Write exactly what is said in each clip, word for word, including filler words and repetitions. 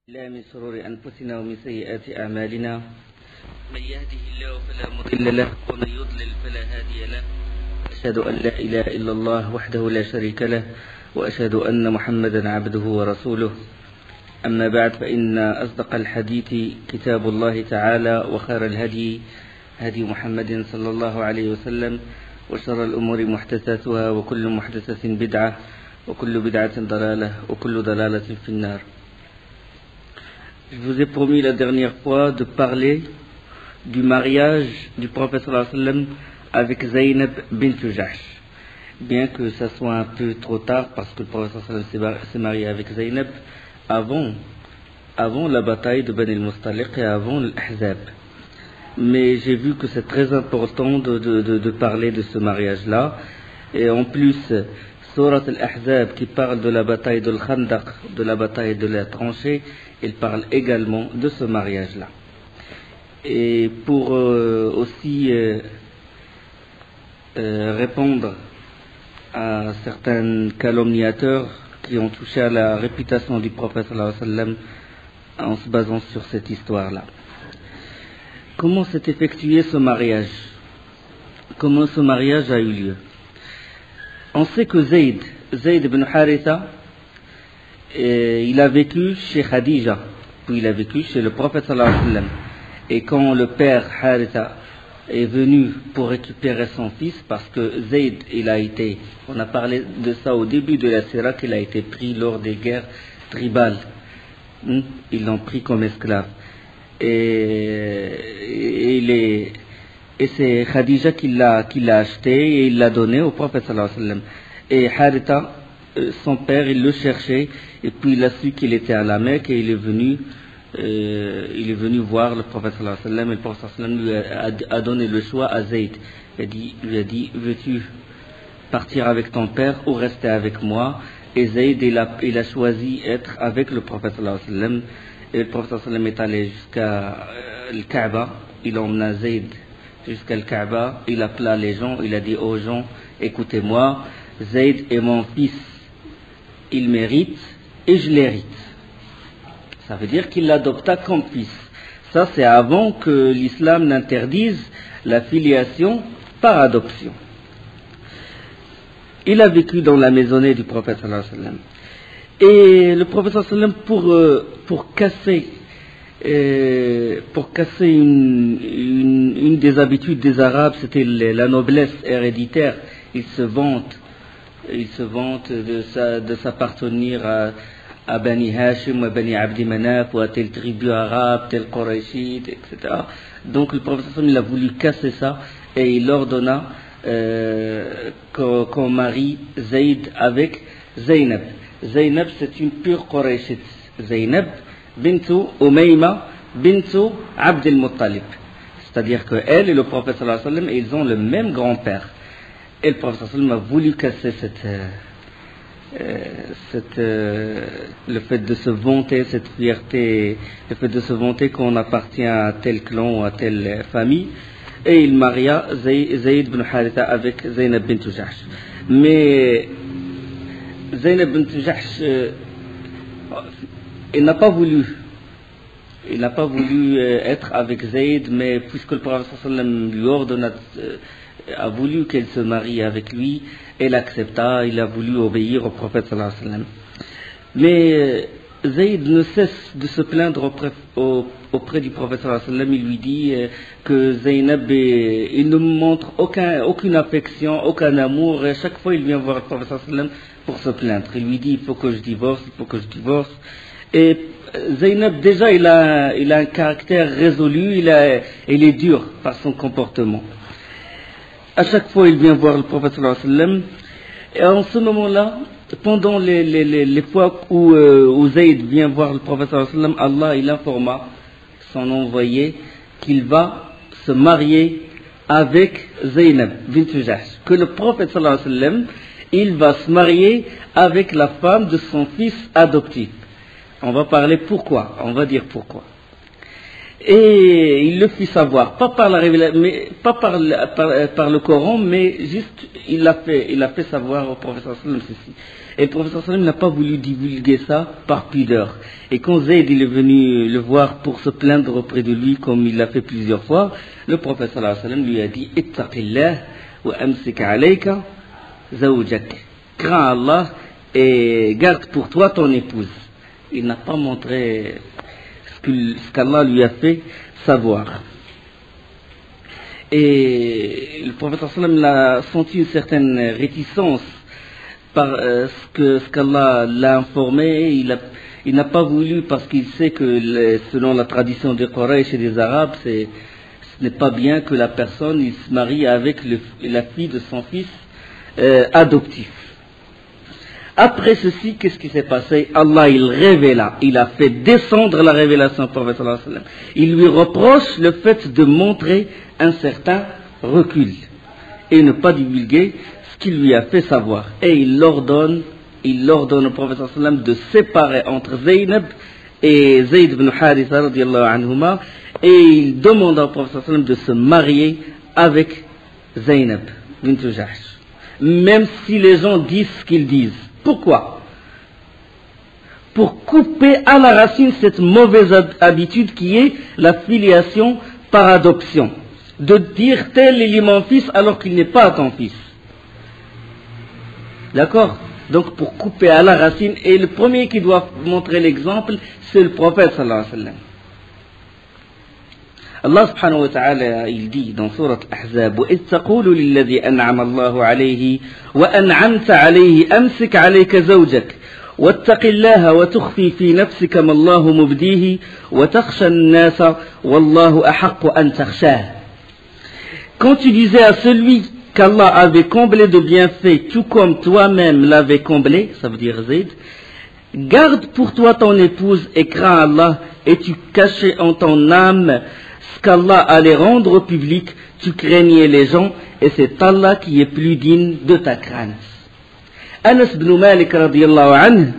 لا من شرور أنفسنا ومن سيئات أعمالنا من يهده الله فلا مضل له ومن يضلل فلا هادي له أشهد أن لا إله إلا الله وحده لا شريك له وأشهد أن محمدا عبده ورسوله أما بعد فإن أصدق الحديث كتاب الله تعالى وخير الهدي هدي محمد صلى الله عليه وسلم وشر الأمور محدثاتها وكل محدثة بدعة وكل بدعة ضلالة وكل ضلالة في النار. Je vous ai promis la dernière fois de parler du mariage du prophète sallallahu alayhi wa sallam avec Zaynab bint Jahsh. Bien que ça soit un peu trop tard parce que le prophète sallallahu alayhi wa sallam s'est marié avec Zaynab avant, avant la bataille de Bani al-Mustaliq et avant l'Ahzab. Mais j'ai vu que c'est très important de, de, de, de parler de ce mariage-là. Et en plus, Surat al-Ahzab qui parle de la bataille de l'Khandaq, de la bataille de la tranchée, il parle également de ce mariage-là. Et pour euh, aussi euh, euh, répondre à certains calomniateurs qui ont touché à la réputation du prophète sallallahu alayhi wa sallam en se basant sur cette histoire-là. Comment s'est effectué ce mariage? Comment ce mariage a eu lieu? On sait que Zayd, Zayd ibn Haritha, et il a vécu chez Khadija, puis il a vécu chez le prophète sallallahu alayhi wa sallam. Et quand le père Haritha est venu pour récupérer son fils, parce que Zayd, il a été, on a parlé de ça au début de la Sira, qu'il a été pris lors des guerres tribales. Ils l'ont pris comme esclave. Et, et, il est, et c'est Khadija qui l'a, qui l'a acheté et il l'a donné au prophète sallallahu alayhi wa sallam. Et Haritha, son père, il le cherchait, et puis il a su qu'il était à la Mecque et il est venu, euh, il est venu voir le prophète sallallahu alayhi wa sallam, et le prophète sallallahu alayhi wa sallam lui a, a donné le choix à Zayd. Il a dit, lui a dit, veux-tu partir avec ton père ou rester avec moi? Et Zayd, il a, il a choisi être avec le prophète sallallahu alayhi wa sallam, et le prophète sallallahu alayhi wa sallam est allé jusqu'à euh, le Kaaba, il a emmené Zayd jusqu'à le Kaaba, il appela les gens, il a dit aux gens, écoutez-moi, Zayd est mon fils, il mérite et je l'hérite. Ça veut dire qu'il l'adopta comme fils. Ça, c'est avant que l'islam n'interdise la filiation par adoption. Il a vécu dans la maisonnée du prophète sallallahu alayhi wa sallam. Et le prophète sallallahu alayhi wa sallam, pour, euh, pour casser, euh, pour casser une, une, une des habitudes des Arabes, c'était la noblesse héréditaire. Ils se vantent Il se vante de, sa, de s'appartenir à, à Bani Hashim, à Bani Abdi Manaf, ou à telle tribu arabe, tel Qurayshite, et cetera. Donc le prophète il a voulu casser ça et il ordonna euh, qu'on, qu'on marie Zayd avec Zaynab. Zaynab, c'est une pure Qurayshite. Zaynab bintu Umayma bintu Abd al-Muttalib. C'est-à-dire qu'elle et le prophète sallallahu alayhi wa sallam, ils ont le même grand-père. Et le prophète sallallahu alayhi wa sallam a voulu casser cette, euh, cette, euh, le fait de se vanter, cette fierté, le fait de se vanter qu'on appartient à tel clan ou à telle famille. Et il maria Zayd ibn Haritha avec Zaynab bint Jahsh. Mais Zaynab bint Jahsh, euh, il n'a pas voulu, il n'a pas voulu euh, être avec Zayd, mais puisque le prophète sallallahu alayhi wa sallam lui ordonna, euh, a voulu qu'elle se marie avec lui, elle accepta, il a voulu obéir au prophète sallallahu alayhi wa sallam. Mais euh, Zayd ne cesse de se plaindre auprès, au, auprès du prophète sallallahu alayhi wa sallam. Il lui dit euh, que Zaynab, est, il ne montre aucun, aucune affection, aucun amour, et à chaque fois il vient voir le prophète sallallahu alayhi wa sallam pour se plaindre. Il lui dit il faut que je divorce, il faut que je divorce. Et Zaynab déjà il a, il a un caractère résolu, il, a, il est dur par son comportement. À chaque fois, il vient voir le prophète sallallahu alayhi wa sallam. Et en ce moment-là, pendant les, les, les, les fois où, euh, où Zayd vient voir le prophète sallallahu alayhi wa sallam, Allah il informa son envoyé qu'il va se marier avec Zaynab bint Jahsh. Que le prophète sallallahu alayhi wa sallam, il va se marier avec la femme de son fils adoptif. On va parler pourquoi, on va dire pourquoi. Et il le fit savoir, pas par, la révélation, mais, pas par, le, par, par le Coran, mais juste il a fait, il a fait savoir au professeur sallam ceci. Et le professeur sallam n'a pas voulu divulguer ça par pudeur. Et quand Zayd il est venu le voir pour se plaindre auprès de lui, comme il l'a fait plusieurs fois, le professeur sallam lui a dit « Ittaqillah wa amsik alayka zawjak » Crains Allah et garde pour toi ton épouse. Il n'a pas montré ce qu'Allah lui a fait savoir. Et le prophète sallam a senti une certaine réticence par euh, ce que ce qu'Allah l'a informé. Il a, il n'a pas voulu, parce qu'il sait que les, selon la tradition des Quraysh et des Arabes, c'est, ce n'est pas bien que la personne il se marie avec le, la fille de son fils euh, adoptif. Après ceci, qu'est-ce qui s'est passé? Allah, il révéla, il a fait descendre la révélation au prophète sallallahu alayhi wa sallam. Il lui reproche le fait de montrer un certain recul et ne pas divulguer ce qu'il lui a fait savoir. Et il ordonne, il ordonne au prophète sallallahu alayhi wa sallam de séparer entre Zaynab et Zayd ibn Haritha radiyallahu anhuma, et il demande au prophète sallallahu alayhi wa sallam de se marier avec Zaynab bint Jahsh, même si les gens disent ce qu'ils disent. Pourquoi? Pour couper à la racine cette mauvaise habitude qui est la filiation par adoption. De dire tel est mon fils alors qu'il n'est pas ton fils. D'accord? Donc pour couper à la racine, et le premier qui doit montrer l'exemple, c'est le prophète sallallahu alayhi wa sallam. Allah subhanahu wa ta'ala, il dit dans sourate Ahzab, وَإِذْ تَقُولُ لِلَّذِي أَنْعَمَ اللَّهُ عَلَيْهِ وَأَنْعَمْتَ عَلَيْهِ أَمْسِكْ عَلَيْكَ زَوْجَكَ وَاتَّقِ اللَّهَ وَتُخْفِي فِي نَفْسِكَ مَا اللَّهُ مُبْدِيهِ وَتَخْشَى النَّاسَ وَاللَّهُ أَحَقُّ أَنْ تَخْشَاهُ. Quand tu disais à celui qu'Allah avait comblé de bienfaits, tout comme toi-même l'avais comblé, ça veut dire Zayd, garde pour toi ton épouse et crains Allah, et tu cachais en ton âme ce qu'Allah allait rendre au public, tu craignais les gens, et c'est Allah qui est plus digne de ta crainte. Anas ibn Malik radiyallahu anhu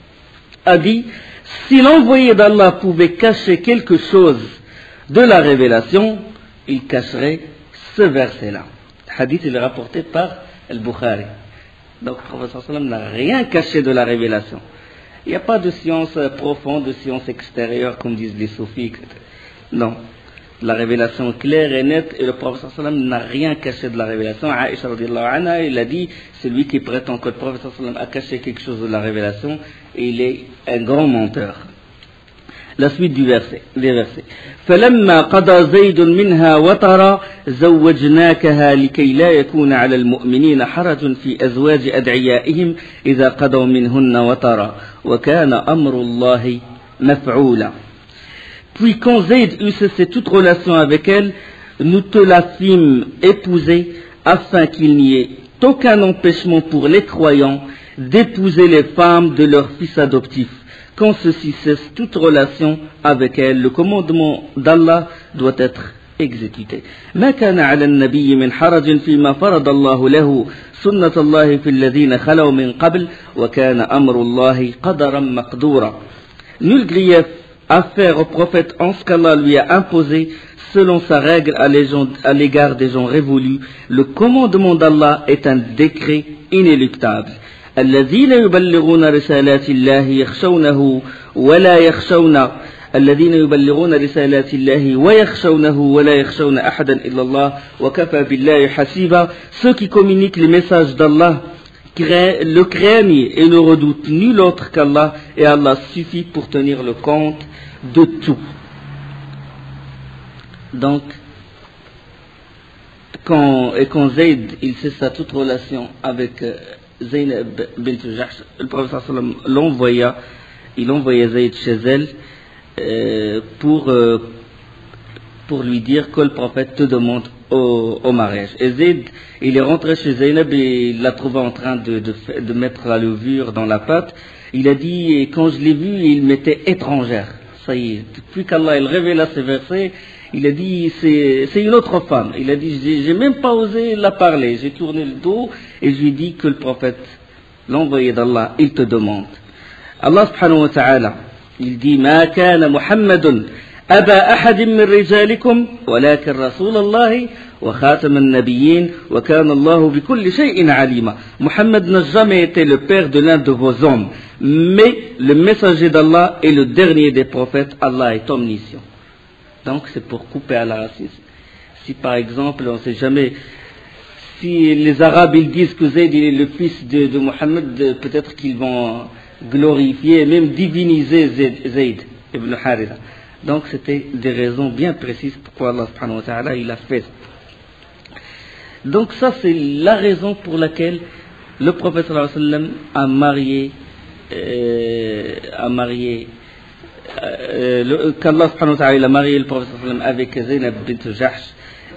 a dit, si l'envoyé d'Allah pouvait cacher quelque chose de la révélation, il cacherait ce verset-là. Le hadith il est rapporté par Al-Bukhari. Donc le prophète sallam n'a rien caché de la révélation. Il n'y a pas de science profonde, de science extérieure, comme disent les soufis, et cetera. Non. La révélation claire et nette, et le prophète sallam n'a rien caché de la révélation. Aïcha radiyallahu anha, il a dit, celui qui prétend que le prophète sallam a caché quelque chose de la révélation, il est un grand menteur. La suite du verset, des versets. فَلَمَّا قَضَى زَيْدٌ مِنْهَا وَطَرًا زَوَّجْنَاكَهَا لِكَيْ لَا يَكُونَ عَلَى الْمُؤْمِنِينَ حَرَجٌ فِي أَزْوَاجِ أَدْعِيَائِهِمْ إِذَا قَضَوْا مِنْهُنَّ وَطَرًا وَكَانَ أَمْرُ اللَّهِ مَفْعُولًا. Puis quand Zayd eut cessé toute relation avec elle, nous te la fîmes épouser, afin qu'il n'y ait aucun empêchement pour les croyants d'épouser les femmes de leurs fils adoptifs. Quand ceci cesse toute relation avec elle, le commandement d'Allah doit être exécuté. ما كان على النبي من حرج فيما فرض الله له سنة الله في الذين خلوا من قبل وكان أمر الله قدرا مقدورا. Nul grief à faire au prophète en ce qu'Allah lui a imposé selon sa règle à l'égard des gens révolus. Le commandement d'Allah est un décret inéluctable. الذين يبلغون رسالات الله يخشونه ولا يخشون الذين يبلغون رسالات الله ويخشونه ولا يخشون أحدا إلا الله وكفى بالله حسيبا. Ceux qui communiquent les messages d'Allah le craignent et ne redoutent nul autre qu'Allah, et Allah suffit pour tenir le compte de tout. Donc, quand, et quand Zayd il cessa toute relation avec euh, Zaynab bint Jahsh, le prophète sallam l'envoya, il envoyait Zayd chez elle euh, pour, euh, pour lui dire que le prophète te demande au, au mariage. Et Zayd, il est rentré chez Zaynab et il l'a trouvé en train de, de, de mettre la levure dans la pâte. Il a dit, et quand je l'ai vu, il m'était étrangère. Ça y est, depuis qu'Allah il révéla ces versets, il a dit, c'est, c'est une autre femme. Il a dit, j'ai, j'ai même pas osé la parler. J'ai tourné le dos et je lui ai dit que le prophète, l'envoyé d'Allah, il te demande. Allah subhanahu wa ta'ala, il dit, ما كان محمد أبا أحد من رجالكم ولكن رسول الله وخاتم النبيين وكان الله بكل شيء عليما. Mohammed n'a jamais été le père de l'un de vos hommes, mais le messager d'Allah est le dernier des prophètes. Allah est omniscient. Donc c'est pour couper à la racine. Si par exemple, on ne sait jamais, si les Arabes ils disent que Zayd est le fils de, de Mohammed, peut-être qu'ils vont glorifier, même diviniser Zayd ibn Haritha. Donc c'était des raisons bien précises pourquoi Allah subhanahu wa ta'ala il a fait. Donc ça c'est la raison pour laquelle le prophète sallallahu alayhi wa sallam a marié, euh, a marié, euh, qu'Allah subhanahu wa ta'ala il a marié le prophète sallallahu alayhi wa sallam avec Zaynab bint Jahsh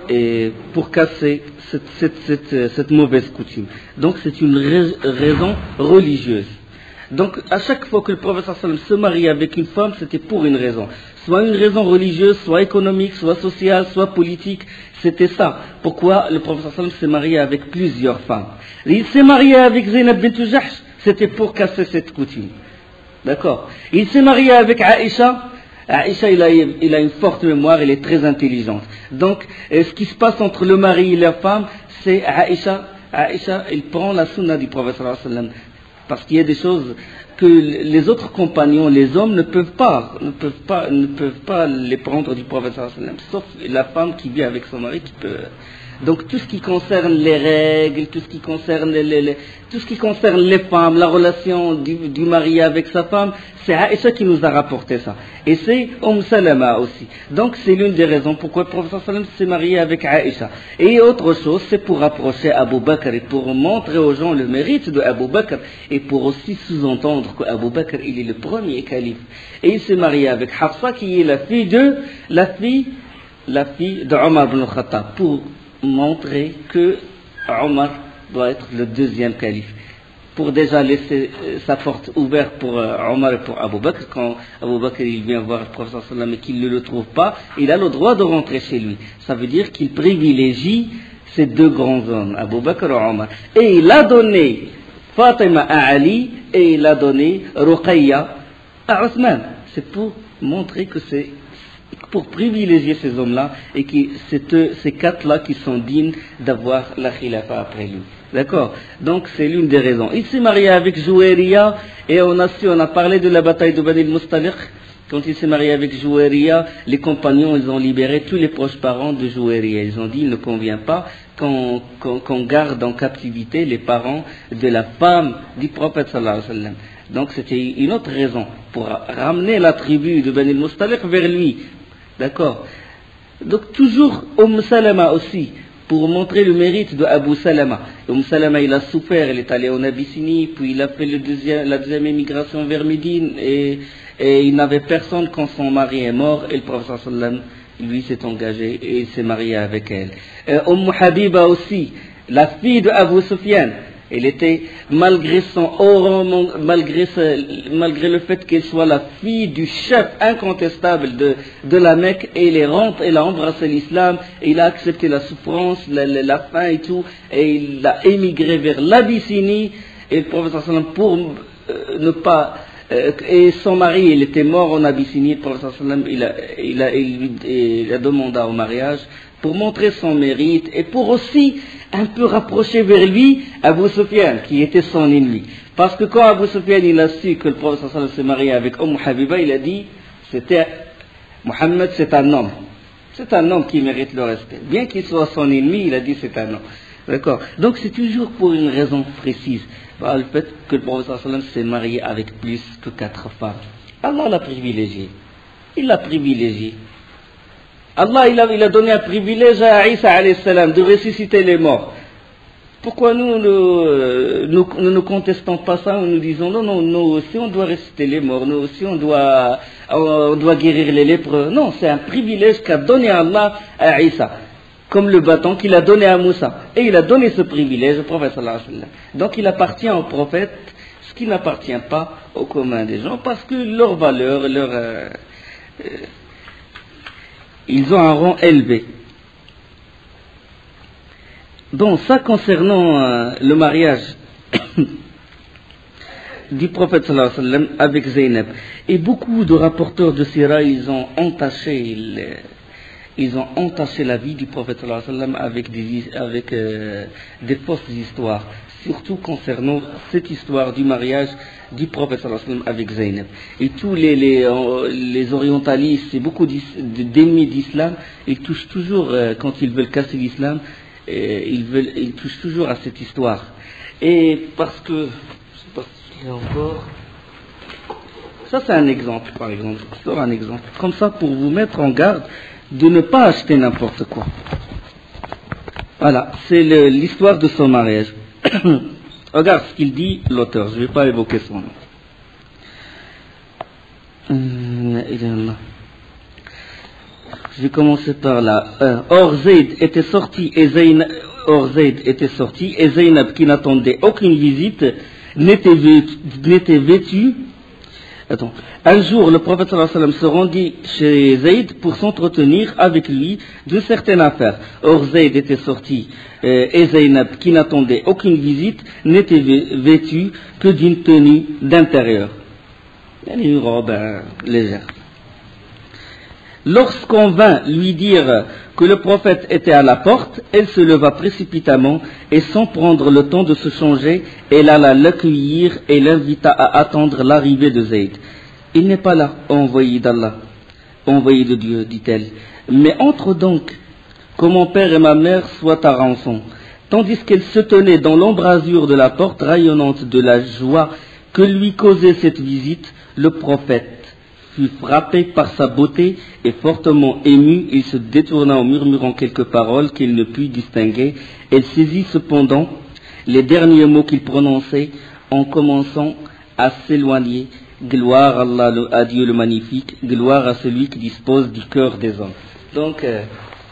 et pour casser cette, cette, cette, cette mauvaise coutume. Donc c'est une raison religieuse. Donc à chaque fois que le prophète sallallahu alayhi wa sallam se mariait avec une femme, c'était pour une raison. Soit une raison religieuse, soit économique, soit sociale, soit politique. C'était ça. Pourquoi le prophète sallallahu alayhi wa sallam s'est marié avec plusieurs femmes. Il s'est marié avec Zaynab bint Jahsh, c'était pour casser cette coutume. D'accord. Il s'est marié avec Aïcha. Aïcha, il a, il a une forte mémoire, elle est très intelligente. Donc, ce qui se passe entre le mari et la femme, c'est Aïcha. Aïcha, il prend la sunna du prophète sallallahu alayhi wa sallam. Parce qu'il y a des choses que les autres compagnons, les hommes, ne peuvent pas, ne peuvent pas, ne peuvent pas les prendre du prophète sallallahu alayhi wa sallam, sauf la femme qui vit avec son mari qui peut. Donc tout ce qui concerne les règles, tout ce qui concerne les, les, tout ce qui concerne les femmes, la relation du, du mari avec sa femme, c'est Aïcha qui nous a rapporté ça. Et c'est Umm Salama aussi. Donc c'est l'une des raisons pourquoi le prophète sallallahu alayhi wa sallam s'est marié avec Aïcha. Et autre chose, c'est pour rapprocher Abu Bakr et pour montrer aux gens le mérite de Abu Bakr et pour aussi sous-entendre que Abu Bakr il est le premier calife. Et il s'est marié avec Hafsa qui est la fille de la fille, la fille de Omar ibn Khattab pour montrer que Omar doit être le deuxième calife. Pour déjà laisser sa porte ouverte pour Omar et pour Abu Bakr, quand Abu Bakr il vient voir le prophète sallallahu alayhi wa sallam et qu'il ne le trouve pas, il a le droit de rentrer chez lui. Ça veut dire qu'il privilégie ces deux grands hommes, Abu Bakr et Omar. Et il a donné Fatima à Ali et il a donné Ruqayya à Othman. C'est pour montrer que c'est pour privilégier ces hommes-là et que c'est eux, ces quatre-là qui sont dignes d'avoir la khilafa après lui. D'accord? Donc c'est l'une des raisons. Il s'est marié avec Jouériya et on a su, on a parlé de la bataille de Bani al-Mustaliq. Quand il s'est marié avec Jouériya, les compagnons, ils ont libéré tous les proches parents de Jouériya. Ils ont dit, il ne convient pas qu'on, qu'on, qu'on garde en captivité les parents de la femme du prophète sallallahu alayhi wa sallam. Donc c'était une autre raison pour ramener la tribu de Bani al-Mustaliq vers lui. D'accord. Donc toujours Umm Salama aussi, pour montrer le mérite de Abu Salama. Umm Salama, il a souffert, il est allé en Abyssinie, puis il a fait le deuxième, la deuxième émigration vers Médine, et, et il n'avait personne quand son mari est mort, et le prophète sallallahu alayhi wa sallam, lui s'est engagé, et il s'est marié avec elle. Euh, Umm Habiba aussi, la fille de Abu Sufyan. Elle était, malgré son haut, malgré, ce, malgré le fait qu'elle soit la fille du chef incontestable de, de la Mecque, et elle rentre, elle a embrassé l'islam, et il a accepté la souffrance, la, la, la faim et tout, et il a émigré vers l'Abyssinie, et le prophète sallallahu alayhi wa sallam, pour euh, ne pas, euh, et son mari, il était mort en Abyssinie, le prophète sallallahu alayhi wa sallam, il a, il a, il, il a demandé au mariage, pour montrer son mérite, et pour aussi un peu rapprocher vers lui Abu Sufyan, qui était son ennemi. Parce que quand Abu Sufyan il a su que le prophète sallallahu alayhi wa sallam s'est marié avec Umm Habiba, il a dit, c'était, Mohammed c'est un homme. C'est un homme qui mérite le respect. Bien qu'il soit son ennemi, il a dit c'est un homme. D'accord. Donc c'est toujours pour une raison précise. Bah, le fait que le prophète sallallahu alayhi wa sallam s'est marié avec plus que quatre femmes. Allah l'a privilégié. Il l'a privilégié. Allah il a, il a donné un privilège à Isa alayhi salam de ressusciter les morts. Pourquoi nous ne nous, nous, nous contestons pas ça, nous disons non, non, nous aussi on doit ressusciter les morts, nous aussi on doit, on doit guérir les lépreux. Non, c'est un privilège qu'a donné Allah à Isa, comme le bâton qu'il a donné à Moussa. Et il a donné ce privilège au prophète sallallahu alayhi wa sallam. Donc il appartient au prophète ce qui n'appartient pas au commun des gens, parce que leur valeur, leur... Euh, euh, ils ont un rang élevé. Donc ça concernant euh, le mariage du prophète sallallahu alayhi wa sallam avec Zaynab. Et beaucoup de rapporteurs de Sira, ils ont entaché, le, ils ont entaché la vie du prophète sallallahu alayhi wa sallam avec des, avec, euh, des fausses histoires, surtout concernant cette histoire du mariage du prophète sallallahu alayhi wa sallam avec Zaynab. Et tous les, les, les orientalistes et beaucoup d'ennemis d'islam, ils touchent toujours, euh, quand ils veulent casser l'islam, euh, ils, veulent, ils touchent toujours à cette histoire. Et parce que, je sais pas si j'ai encore, ça c'est un exemple par exemple, c'est un exemple, comme ça pour vous mettre en garde de ne pas acheter n'importe quoi. Voilà, c'est l'histoire de son mariage. Regarde ce qu'il dit l'auteur, je ne vais pas évoquer son nom. Euh, je vais commencer par là. Euh, Or Zayd était sorti et Zaynab, Or Zayd était sorti et Zaynab, qui n'attendait aucune visite, n'était vêtue, vêtu. Attends. Un jour, le prophète sallallahu alayhi wa sallam se rendit chez Zayd pour s'entretenir avec lui de certaines affaires. Or Zayd était sorti euh, et Zaynab, qui n'attendait aucune visite, n'était vêtue que d'une tenue d'intérieur. Une robe euh, légère. Lorsqu'on vint lui dire que le prophète était à la porte, elle se leva précipitamment et sans prendre le temps de se changer, elle alla l'accueillir et l'invita à attendre l'arrivée de Zayd. Il n'est pas là, envoyé d'Allah, envoyé de Dieu, dit-elle. Mais entre donc, que mon père et ma mère soient à rançon. Tandis qu'elle se tenait dans l'embrasure de la porte rayonnante de la joie que lui causait cette visite, le prophète fut frappé par sa beauté et fortement ému, il se détourna en murmurant quelques paroles qu'il ne put distinguer. Elle saisit cependant les derniers mots qu'il prononçait en commençant à s'éloigner. Gloire à Allah, à Dieu le magnifique, gloire à celui qui dispose du cœur des hommes. Donc, euh,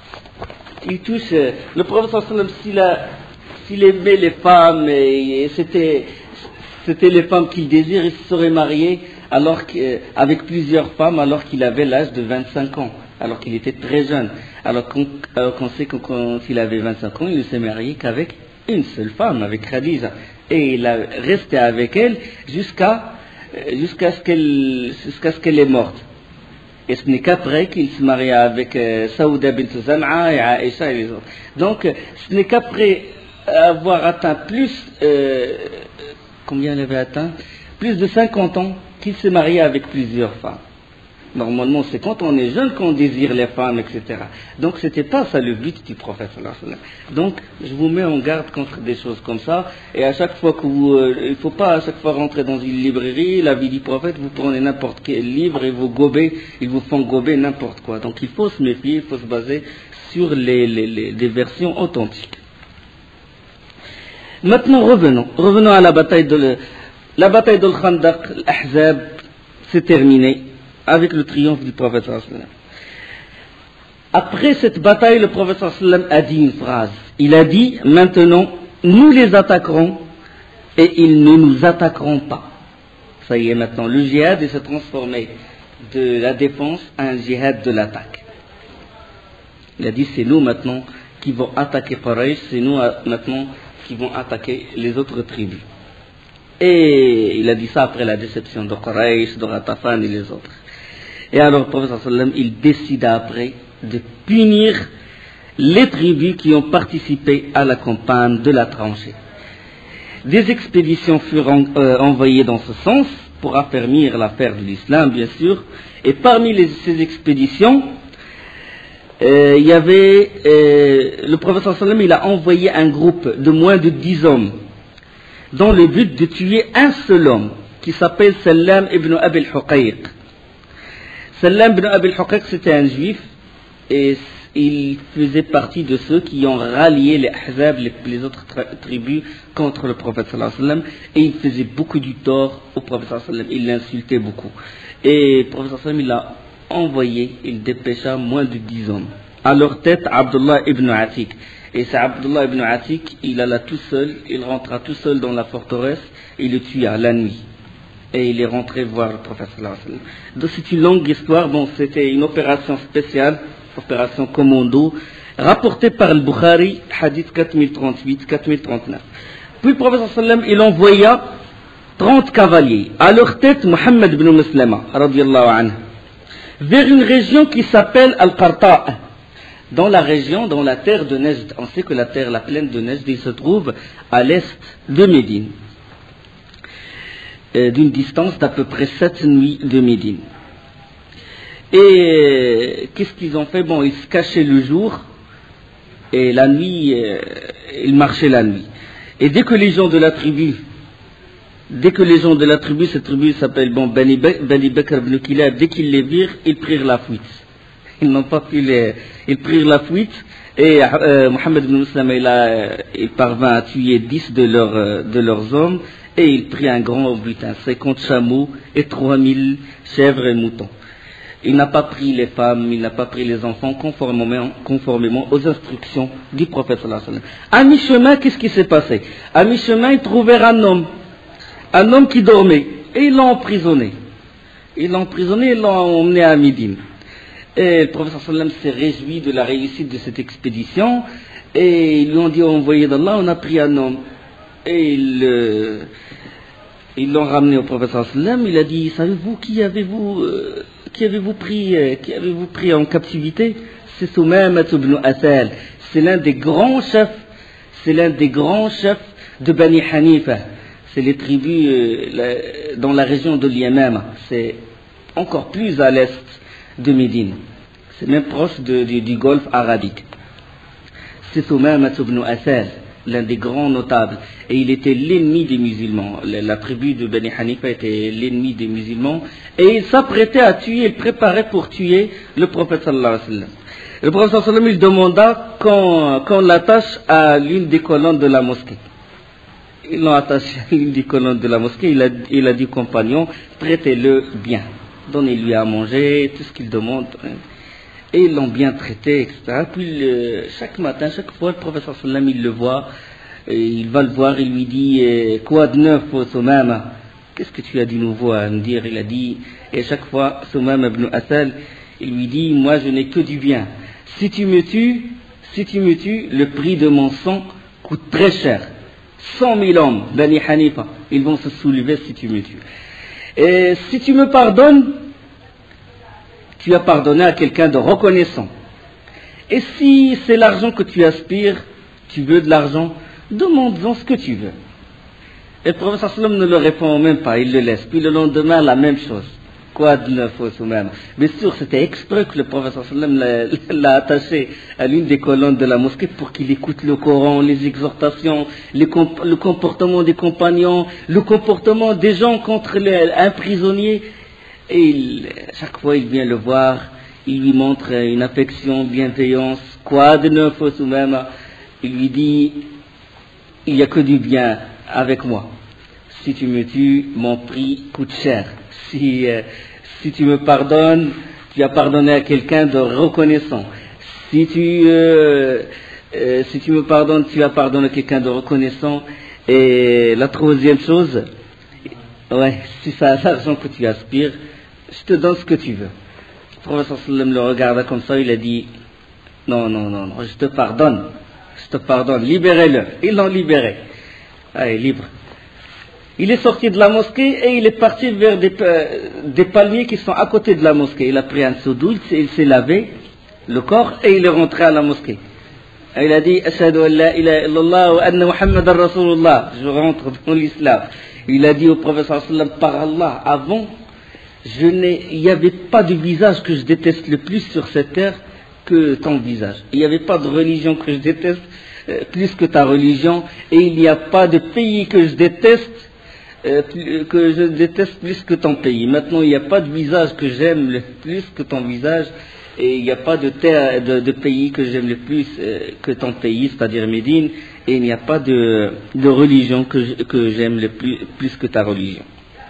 il touche, euh, le prophète sallallahu alayhi wa sallam, s'il a, s'il aimait les femmes, et, et c'était, c'était les femmes qu'il désire, il se serait marié alors que, avec plusieurs femmes alors qu'il avait l'âge de vingt-cinq ans, alors qu'il était très jeune. Alors qu'on, alors qu'on sait que quand il avait vingt-cinq ans, il ne s'est marié qu'avec une seule femme, avec Khadija. Et il a resté avec elle jusqu'à, jusqu'à ce qu'elle, jusqu'à ce qu'elle est morte. Et ce n'est qu'après qu'il se maria avec euh, Saouda bint Zam'a et Aïcha et les autres. Donc, ce n'est qu'après avoir atteint plus, euh, combien il avait atteint? Plus de cinquante ans, qu'il s'est marié avec plusieurs femmes. Normalement, c'est quand on est jeune qu'on désire les femmes, et cetera. Donc, c'était pas ça le but du prophète sallallahu alayhi wa sallam. Donc, je vous mets en garde contre des choses comme ça. Et à chaque fois que vous, euh, il faut pas à chaque fois rentrer dans une librairie, la vie du prophète, vous prenez n'importe quel livre et vous gobez, ils vous font gober n'importe quoi. Donc, il faut se méfier, il faut se baser sur les, les, les, les versions authentiques. Maintenant, revenons, revenons à la bataille de le, La bataille de Khandaq, l'Ahzab, s'est terminée avec le triomphe du prophète sallallahu alayhi wa sallam. Après cette bataille, le prophète sallallahu alayhi wa sallam a dit une phrase. Il a dit, maintenant, nous les attaquerons et ils ne nous attaqueront pas. Ça y est, maintenant, le djihad s'est transformé de la défense à un djihad de l'attaque. Il a dit, c'est nous maintenant qui vont attaquer Quraysh, c'est nous maintenant qui vont attaquer les autres tribus. Et il a dit ça après la déception de Quraysh, de Ratafan et les autres. Et alors le prophète sallallahu alayhi wa sallam, il décida après de punir les tribus qui ont participé à la campagne de la tranchée. Des expéditions furent en, euh, envoyées dans ce sens pour affermir l'affaire de l'islam, bien sûr. Et parmi les, ces expéditions, euh, il y avait euh, le prophète sallallahu alayhi wa sallam, il a envoyé un groupe de moins de dix hommes dans le but de tuer un seul homme qui s'appelle Sallam ibn Abi al-Huqayq. Sallam ibn Abi al-Huqayq, c'était un juif et il faisait partie de ceux qui ont rallié les Ahzab, les, les autres tribus contre le prophète sallallahu alayhi wa sallam, et il faisait beaucoup du tort au prophète sallallahu alayhi wa sallam, il l'insultait beaucoup. Et le prophète sallallahu alayhi wa sallam, il a envoyé, il dépêcha moins de dix hommes. À leur tête, Abdullah ibn Atik. Et c'est Abdullah ibn Atik, il alla tout seul, il rentra tout seul dans la forteresse, il le tua la nuit. Et il est rentré voir le prophète sallallahu alayhi wa sallam. Donc c'est une longue histoire, bon, c'était une opération spéciale, opération commando, rapportée par le Bukhari, hadith quatre mille trente-huit, quatre mille trente-neuf. Puis le prophète sallallahu alayhi wa sallam, il envoya trente cavaliers, à leur tête Mohammed ibn Maslama, radiallahu anhu, vers une région qui s'appelle Al-Qarta', dans la région, dans la terre de Najd. On sait que la terre, la plaine de Najd, il se trouve à l'est de Médine, euh, d'une distance d'à peu près sept nuits de Médine. Et euh, qu'est-ce qu'ils ont fait? Bon, ils se cachaient le jour, et la nuit, euh, ils marchaient la nuit. Et dès que les gens de la tribu, dès que les gens de la tribu, cette tribu s'appelle bon, Bani Bakr ibn Kilab, dès qu'ils les virent, ils prirent la fuite. Ils n'ont pas pu les... Ils prirent la fuite, et euh, Mohammed ibn Maslama, il, a, il parvint à tuer dix de leurs, de leurs hommes, et il prit un grand butin, cinquante chameaux et trois mille chèvres et moutons. Il n'a pas pris les femmes, il n'a pas pris les enfants, conformément, conformément aux instructions du prophète sallallahu alayhi wa sallam. À mi-chemin, qu'est-ce qui s'est passé? À mi-chemin, ils trouvèrent un homme, un homme qui dormait, et ils l'ont emprisonné. Ils l'ont emprisonné et l'ont emmené à Médine. Et le prophète sallallahu alayhi wa sallam s'est réjoui de la réussite de cette expédition, et ils lui ont dit, au envoyé d'Allah, on a pris un homme. Et ils, euh, ils l'ont ramené au prophète sallallahu alayhi wa sallam, il a dit, savez-vous, qui avez-vous... Euh, Qui avez-vous pris, euh, qui avez-vous pris en captivité? C'est Sumama ibn Asal. C'est l'un des grands chefs, c'est l'un des grands chefs de Bani Hanifa. C'est les tribus euh, la, dans la région de l'Yamama. C'est encore plus à l'est de Médine. C'est même proche de, de, du golfe arabique. C'est Sumama ibn Asal, l'un des grands notables, et il était l'ennemi des musulmans. La, la tribu de Bani Hanifa était l'ennemi des musulmans, et il s'apprêtait à tuer, il préparait pour tuer le prophète sallallahu alayhi wa sallam. Le prophète sallallahu alayhi wa sallam, il demanda qu'on, qu'on l'attache à l'une des colonnes de la mosquée. Ils l'ont attaché à l'une des colonnes de la mosquée, il a, il a dit au compagnon, traitez-le bien, donnez-lui à manger, tout ce qu'il demande. Et ils l'ont bien traité, et cetera. Puis le, chaque matin, chaque fois, le prophète sallallahu alayhi wa sallam, il le voit, et il va le voir, il lui dit, quoi de neuf, Sumama? Qu'est-ce que tu as de nouveau à me dire? Il a dit, et chaque fois, Sumama ibn Asal, il lui dit, moi je n'ai que du bien. Si tu me tues, si tu me tues, le prix de mon sang coûte très cher. Cent mille hommes, Bani Hanifa, ils vont se soulever si tu me tues. Et si tu me pardonnes, tu as pardonné à quelqu'un de reconnaissant. Et si c'est l'argent que tu aspires, tu veux de l'argent, demande-en ce que tu veux. Et le prophète sallallahu alayhi wa sallam ne le répond même pas, il le laisse. Puis le lendemain, la même chose. Quoi de neuf au même? Bien sûr, c'était exprès que le prophète sallallahu alayhi wa sallam l'a attaché à l'une des colonnes de la mosquée pour qu'il écoute le Coran, les exhortations, les comp- le comportement des compagnons, le comportement des gens contre les, un prisonnier. Et il, chaque fois, il vient le voir, il lui montre une affection, bienveillance. Quoi de neuf au même? Il lui dit, il n'y a que du bien avec moi. Si tu me tues, mon prix coûte cher. Si, euh, si tu me pardonnes, tu as pardonné à quelqu'un de reconnaissant. Si tu, euh, euh, si tu me pardonnes, tu as pardonné à quelqu'un de reconnaissant. Et la troisième chose, ouais, si c'est l'argent que tu aspires, je te donne ce que tu veux. Le prophète sallallahu alayhi wa sallam le regarda comme ça, il a dit, non, non, non, non, je te pardonne, je te pardonne, libérez-le. Ils l'ont libéré. Allez, libre. Il est sorti de la mosquée et il est parti vers des, euh, des palmiers qui sont à côté de la mosquée. Il a pris un seau d'eau, il s'est lavé le corps et il est rentré à la mosquée. Et il a dit, Ashhadu an la ilaha illallah wa anna Muhammadan Rasulullah. Je rentre dans l'islam. Il a dit au prophète sallallahu alayhi wa sallam, par Allah, avant, je n'ai, il n'y avait pas de visage que je déteste le plus sur cette terre que ton visage. Il n'y avait pas de religion que je déteste euh, plus que ta religion, et il n'y a pas de pays que je déteste euh, plus, que je déteste plus que ton pays. Maintenant, il n'y a pas de visage que j'aime le plus que ton visage, et il n'y a pas de terre, de, de pays que j'aime le plus euh, que ton pays, c'est-à-dire Médine, et il n'y a pas de, de religion que, je, que j'aime le plus, plus que ta religion.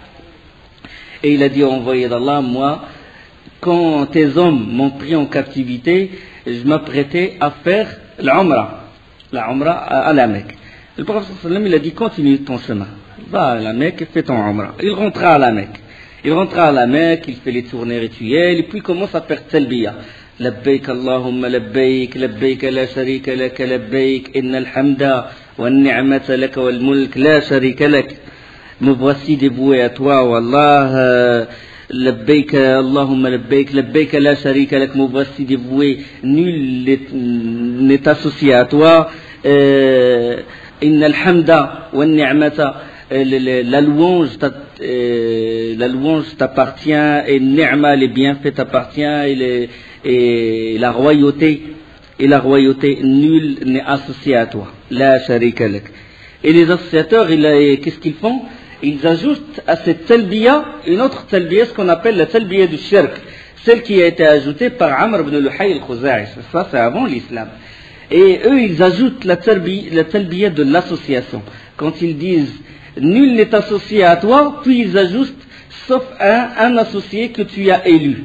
Et il a dit au envoyé d'Allah, moi, quand tes hommes m'ont pris en captivité, je m'apprêtais à faire l'Umrah, la Umrah à la Mecque. Le prophète sallallahu alayhi wa sallam, il a dit, continue ton chemin, va à la Mecque et fais ton Umrah. Il rentra à la Mecque. Il rentra à la Mecque, il fait les tournées rituelles, et puis il commence à faire talbiya. Labbayk Allahumma labbayk, labbayk la sharika lak, labbayk, inna al-hamda wa al-ni'mata lak wa al-mulk la sharika lak. me voici dévoué à toi, oh Allah, labbaik, Allahumma labbaik, labbaik la sharika lak, me voici dévoué, nul n'est associé à toi, inna al-hamda wa ni'mata, la louange, la louange t'appartient, et ni'ma, les bienfaits t'appartient, et, les, et la royauté, et la royauté, nul n'est associé à toi, la sharika lak. Et les associateurs, qu'est-ce qu'ils font? Ils ajoutent à cette talbiya une autre talbiya, ce qu'on appelle la talbiya du shirk, celle qui a été ajoutée par Amr ibn Luhay al-Khuza'i. Ça, c'est avant l'islam. Et eux, ils ajoutent la talbiya, la talbiya de l'association. Quand ils disent nul n'est associé à toi, puis ils ajoutent sauf un, un associé que tu as élu.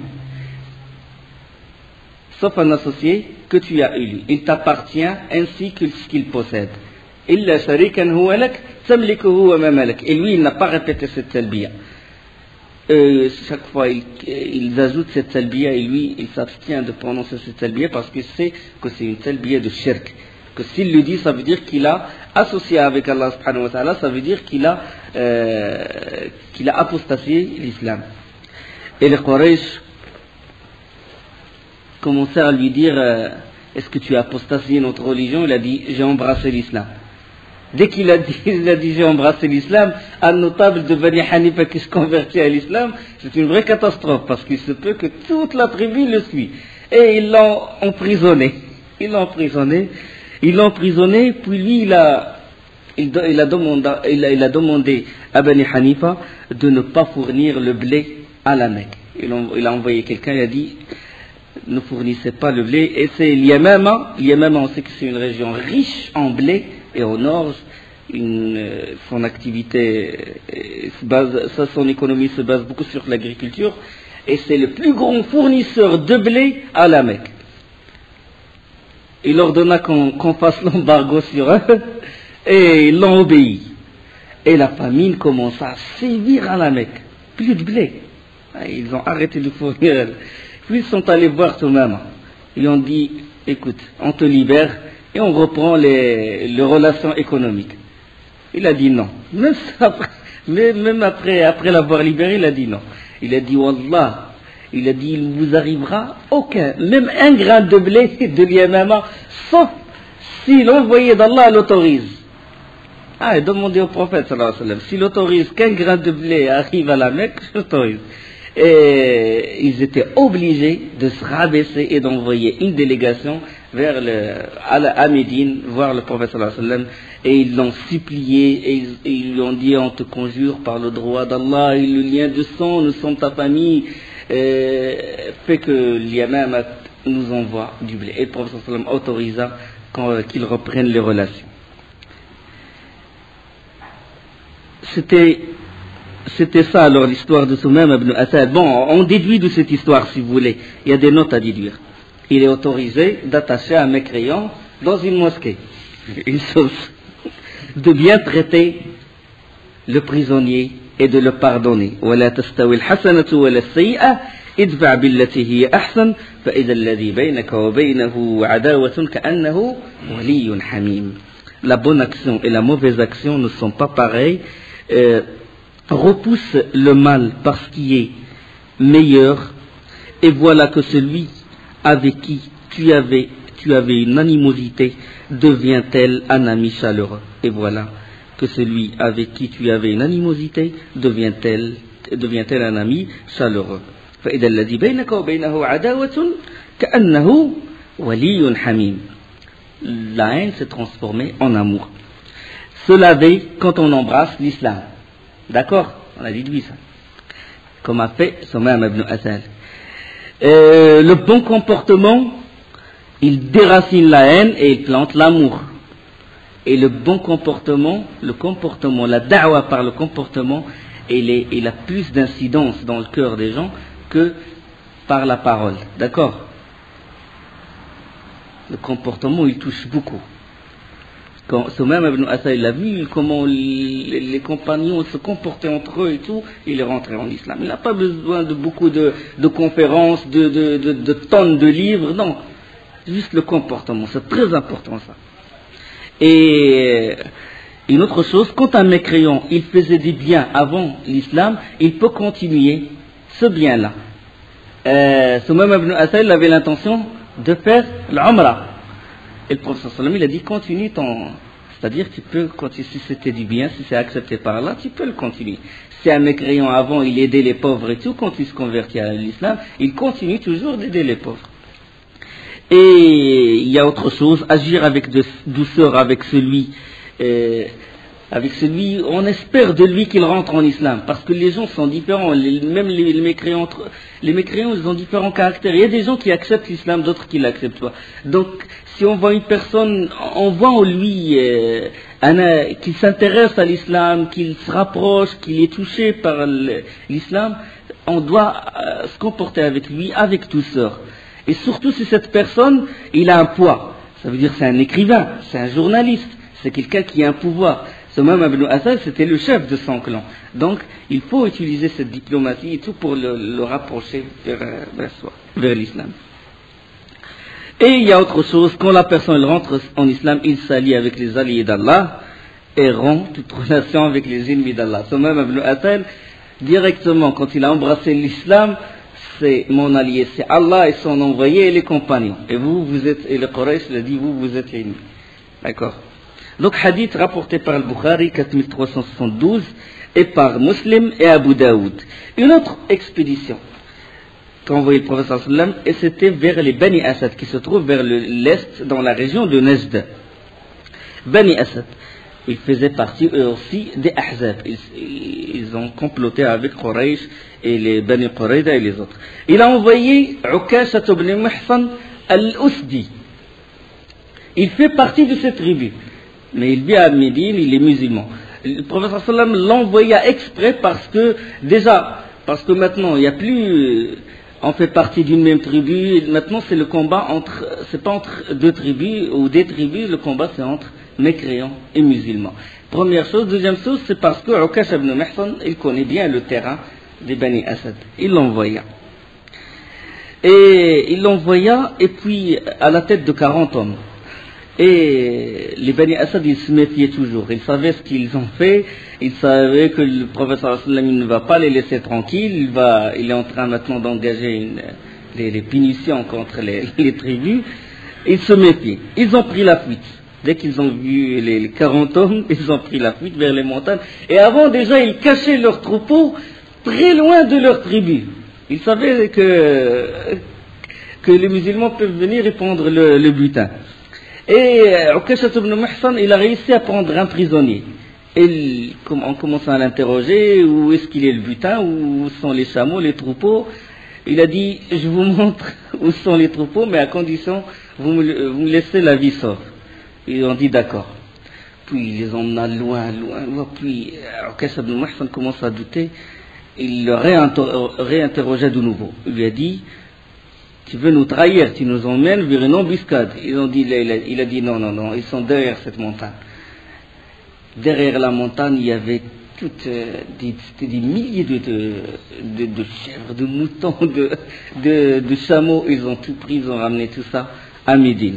Sauf un associé que tu as élu. Il t'appartient ainsi que ce qu'il possède. إلا شريكا هو لك تملكه وما ملك. Et lui, il n'a pas répété cette talbiya. Euh, chaque fois, ils, ils ajoutent cette talbiya et lui, il s'abstient de prononcer cette talbiya parce qu'il sait que c'est une talbiya de shirk. Que s'il le dit, ça veut dire qu'il a associé avec Allah subhanahu wa ta'ala, ça veut dire qu'il a, euh, qu'il a apostasié l'islam. Et les Quraysh commencèrent à lui dire euh, est-ce que tu as apostasié notre religion? Il a dit j'ai embrassé l'islam. Dès qu'il a dit, il a dit j'ai embrassé l'islam, un notable de Bani Hanifa qui se convertit à l'islam, c'est une vraie catastrophe parce qu'il se peut que toute la tribu le suit. Et ils l'ont emprisonné. Ils l'ont emprisonné. Ils l'ont emprisonné, puis lui il a, il, il, a demandé, il, a, il a demandé à Bani Hanifa de ne pas fournir le blé à la Mecque. Il a, il a envoyé quelqu'un, il a dit ne fournissez pas le blé. Et c'est l'Yamama. L'Yamama, on sait que c'est une région riche en blé et en orge. Une, son activité se base, ça, son économie se base beaucoup sur l'agriculture. Et c'est le plus grand fournisseur de blé à la Mecque. Il ordonna qu'on, qu'on fasse l'embargo sur eux et ils l'ont obéi. Et la famine commença à sévir à la Mecque. Plus de blé. Ils ont arrêté de fournir. Puis ils sont allés voir son maman. Ils ont dit, écoute, on te libère et on reprend les, les relations économiques. Il a dit non. Même après, même après, après l'avoir libéré, il a dit non. Il a dit, Wallah, il a dit, il ne vous arrivera aucun, même un grain de blé de l'Yamama, sauf si l'envoyé d'Allah l'autorise. Ah, et demandez au prophète, sallallahu alayhi wa sallam, s'il autorise qu'un grain de blé arrive à la Mecque, j'autorise. Et ils étaient obligés de se rabaisser et d'envoyer une délégation vers le, à, la, à Médine, voir le prophète sallallahu alayhi wa sallam, et ils l'ont supplié, et ils, et ils lui ont dit, on te conjure par le droit d'Allah, et le lien de sang, nous sommes ta famille, et fait que l'Yamama nous envoie du blé. Et le prophète sallallahu alayhi wa sallam autorisa quand, qu'ils reprennent les relations. C'était C'était ça alors l'histoire de Soumaym ibn Asad. Bon, on déduit de cette histoire si vous voulez. Il y a des notes à déduire. Il est autorisé d'attacher un mécréant dans une mosquée. Une chose. De bien traiter le prisonnier et de le pardonner. ولا تستوي الحسنة ولا السيئة ادفع بالتي هي أحسن فإذا الذي بينك وبينه عداوة كأنه ولي حميم. La bonne action et la mauvaise action ne sont pas pareilles. Euh, repousse le mal par ce qui est meilleur, et voilà que celui avec qui tu avais, tu avais une animosité devient-elle un ami chaleureux. Et voilà que celui avec qui tu avais une animosité devient-elle, devient-elle un ami chaleureux. فإذا الذي بينك وبينه عداوة كأنه ولي حميم. La haine s'est transformée en amour. Se laver quand on embrasse l'islam. D'accord? On a déduit ça. Comme a fait Soumaym ibn Asad. Euh, le bon comportement, il déracine la haine et il plante l'amour. Et le bon comportement, le comportement, la da'wa par le comportement, il, est, il a plus d'incidence dans le cœur des gens que par la parole. D'accord? Le comportement, il touche beaucoup. Quand Soumaym ibn Asad il a vu comment les, les compagnons se comportaient entre eux et tout, il est rentré en islam. Il n'a pas besoin de beaucoup de, de conférences, de, de, de, de tonnes de livres, non. Juste le comportement, c'est très important ça. Et Une autre chose, quand un mécréant, il faisait des biens avant l'islam, il peut continuer ce bien-là. Euh, Soumaym ibn Asal avait l'intention de faire l'Umrah. Et le prophète sallam, il a dit, continue ton... C'est-à-dire, tu peux continuer, si c'était du bien, si c'est accepté par Allah, tu peux le continuer. Si un mécréant avant, il aidait les pauvres et tout, quand il se convertit à l'islam, il continue toujours d'aider les pauvres. Et il y a autre chose, agir avec de, douceur avec celui, euh, avec celui, on espère de lui qu'il rentre en islam, parce que les gens sont différents, les, même les, les mécréants, les mécréants, ils ont différents caractères. Il y a des gens qui acceptent l'islam, d'autres qui l'acceptent pas. Donc, si on voit une personne, on voit en lui euh, un, qu'il s'intéresse à l'islam, qu'il se rapproche, qu'il est touché par l'islam, on doit euh, se comporter avec lui avec douceur. Et surtout si cette personne, il a un poids. Ça veut dire c'est un écrivain, c'est un journaliste, c'est quelqu'un qui a un pouvoir. Soumaym ibn Asal, c'était le chef de son clan. Donc, il faut utiliser cette diplomatie et tout pour le, le rapprocher vers, vers soi, vers l'islam. Et il y a autre chose, quand la personne rentre en islam, il s'allie avec les alliés d'Allah et rompt toute relation avec les ennemis d'Allah. Soumaym ibn Asal, directement, quand il a embrassé l'islam, c'est mon allié, c'est Allah et son envoyé et les compagnons. Et vous, vous êtes, et le Quraysh l'a dit, vous, vous êtes ennemis. D'accord. Donc, hadith rapporté par le Bukhari, quatre mille trois cent soixante-douze, et par Muslim et Abu Daoud. Une autre expédition qu'a envoyé le prophète sallallahu alayhi wa sallam, et c'était vers les Bani Asad, qui se trouvent vers l'est, dans la région de Najd. Bani Asad. Ils faisaient partie, eux aussi, des Ahzab. Ils, ils ont comploté avec Quraysh et les Bani Qurayda et les autres. Il a envoyé Ukasha ibn Muhsan al-Usdi. Il fait partie de cette tribu. Mais il vit à Médine, il est musulman. Le prophète sallallahu alayhi wa sallam l'a envoyé exprès parce que, déjà, parce que maintenant, il n'y a plus, on fait partie d'une même tribu. Maintenant, c'est le combat entre, c'est pas entre deux tribus ou des tribus, le combat c'est entre mécréants et musulmans. Première chose. Deuxième chose, c'est parce que Ukash ibn Muhsan, il connaît bien le terrain des Bani Asad. Il l'envoya. Et il l'envoya, et puis à la tête de quarante hommes. Et les Bani Asad, ils se méfiaient toujours. Ils savaient ce qu'ils ont fait. Ils savaient que le prophète sallallahu alayhi wa sallam ne va pas les laisser tranquilles. Il, va, il est en train maintenant d'engager une, les, les punitions contre les, les tribus. Ils se méfiaient. Ils ont pris la fuite. Dès qu'ils ont vu les, les quarante hommes, ils ont pris la fuite vers les montagnes. Et avant, déjà, ils cachaient leurs troupeaux très loin de leur tribu. Ils savaient que, que les musulmans peuvent venir et prendre le, le butin. Et Ukasha ibn Muhsan, il a réussi à prendre un prisonnier. Et on commence à l'interroger, où est-ce qu'il est le butin, où sont les chameaux, les troupeaux. Il a dit, je vous montre où sont les troupeaux, mais à condition, vous me, vous me laissez la vie sauve. Ils ont dit d'accord. Puis il les emmena loin, loin, loin. Puis Ukasha ibn Muhsan commence à douter. Il le réinterrogea de nouveau. Il lui a dit, tu veux nous trahir, tu nous emmènes vers une embuscade. Ils ont dit, il a, il a dit non, non, non, ils sont derrière cette montagne. Derrière la montagne, il y avait toutes euh, des, des milliers de, de, de, de chèvres, de moutons, de, de, de chameaux. Ils ont tout pris, ils ont ramené tout ça à Médine.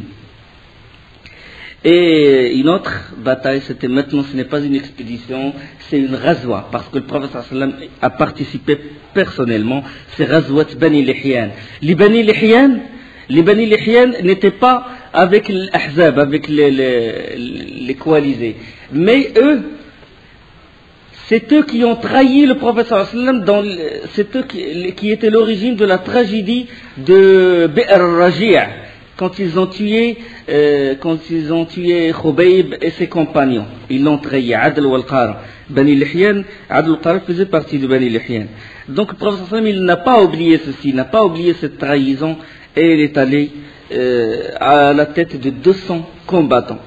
Et une autre bataille, c'était maintenant, ce n'est pas une expédition, c'est une razwa, parce que le prophète sallallahu alayhi wa sallam a participé personnellement, c'est Razwat Bani Lihyan. Les Bani Lihyan, les Bani Lihyan n'étaient pas avec l'Ahzab, avec les, les, les coalisés, mais eux, c'est eux qui ont trahi le prophète sallallahu alayhi wa sallam, dans, c'est eux qui, qui étaient l'origine de la tragédie de Bi'r Raji'. Quand ils ont tué, euh, quand ils ont tué Khubayb et ses compagnons, ils l'ont trahi, Adl wal-Qara. Bani Lihyan, Adl wal-Qara faisait partie de Bani Lihyan. Donc le prophète sallallahu alayhi wa sallam, il n'a pas oublié ceci, il n'a pas oublié cette trahison, et il est allé euh, à la tête de deux cents combattants.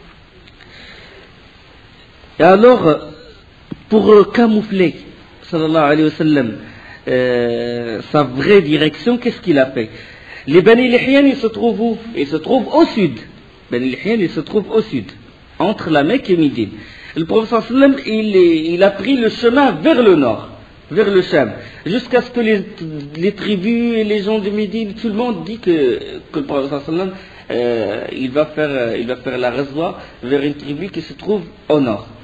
Et alors, pour camoufler, sallallahu alayhi wa sallam, euh, sa vraie direction, qu'est-ce qu'il a fait? Les Bani Lihyan, ils se trouvent où? Ils se trouvent au sud. Bani Lihyan, ils se trouvent au sud, entre la Mecque et Médine. Le prophète sallallahu alayhi wa sallam, il, est, il a pris le chemin vers le nord, vers le Cham, jusqu'à ce que les, les tribus et les gens de Médine, tout le monde dit que, que le prophète sallallahu alayhi wa sallam, euh, il va faire, il va faire la razwa vers une tribu qui se trouve au nord.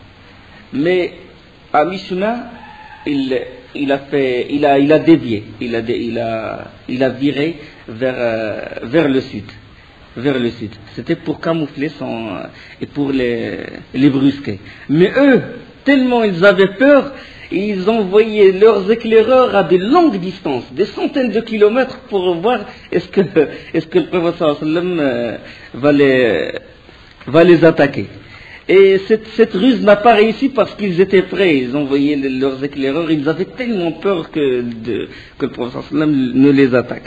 Mais à mi-chemin, il, il a fait, il a, il a dévié, il a, il a, il a viré vers, euh, vers le sud, vers le sud. C'était pour camoufler son et pour les, les brusquer. Mais eux, tellement ils avaient peur, ils envoyaient leurs éclaireurs à des longues distances, des centaines de kilomètres, pour voir est-ce que, est-ce que le prophète sallallahu alayhi wa sallam euh, va les, va les attaquer. Et cette, cette ruse n'a pas réussi parce qu'ils étaient prêts, ils envoyaient leurs éclaireurs, ils avaient tellement peur que, de, que le prophète sallallahu alayhi wa sallam ne les attaque.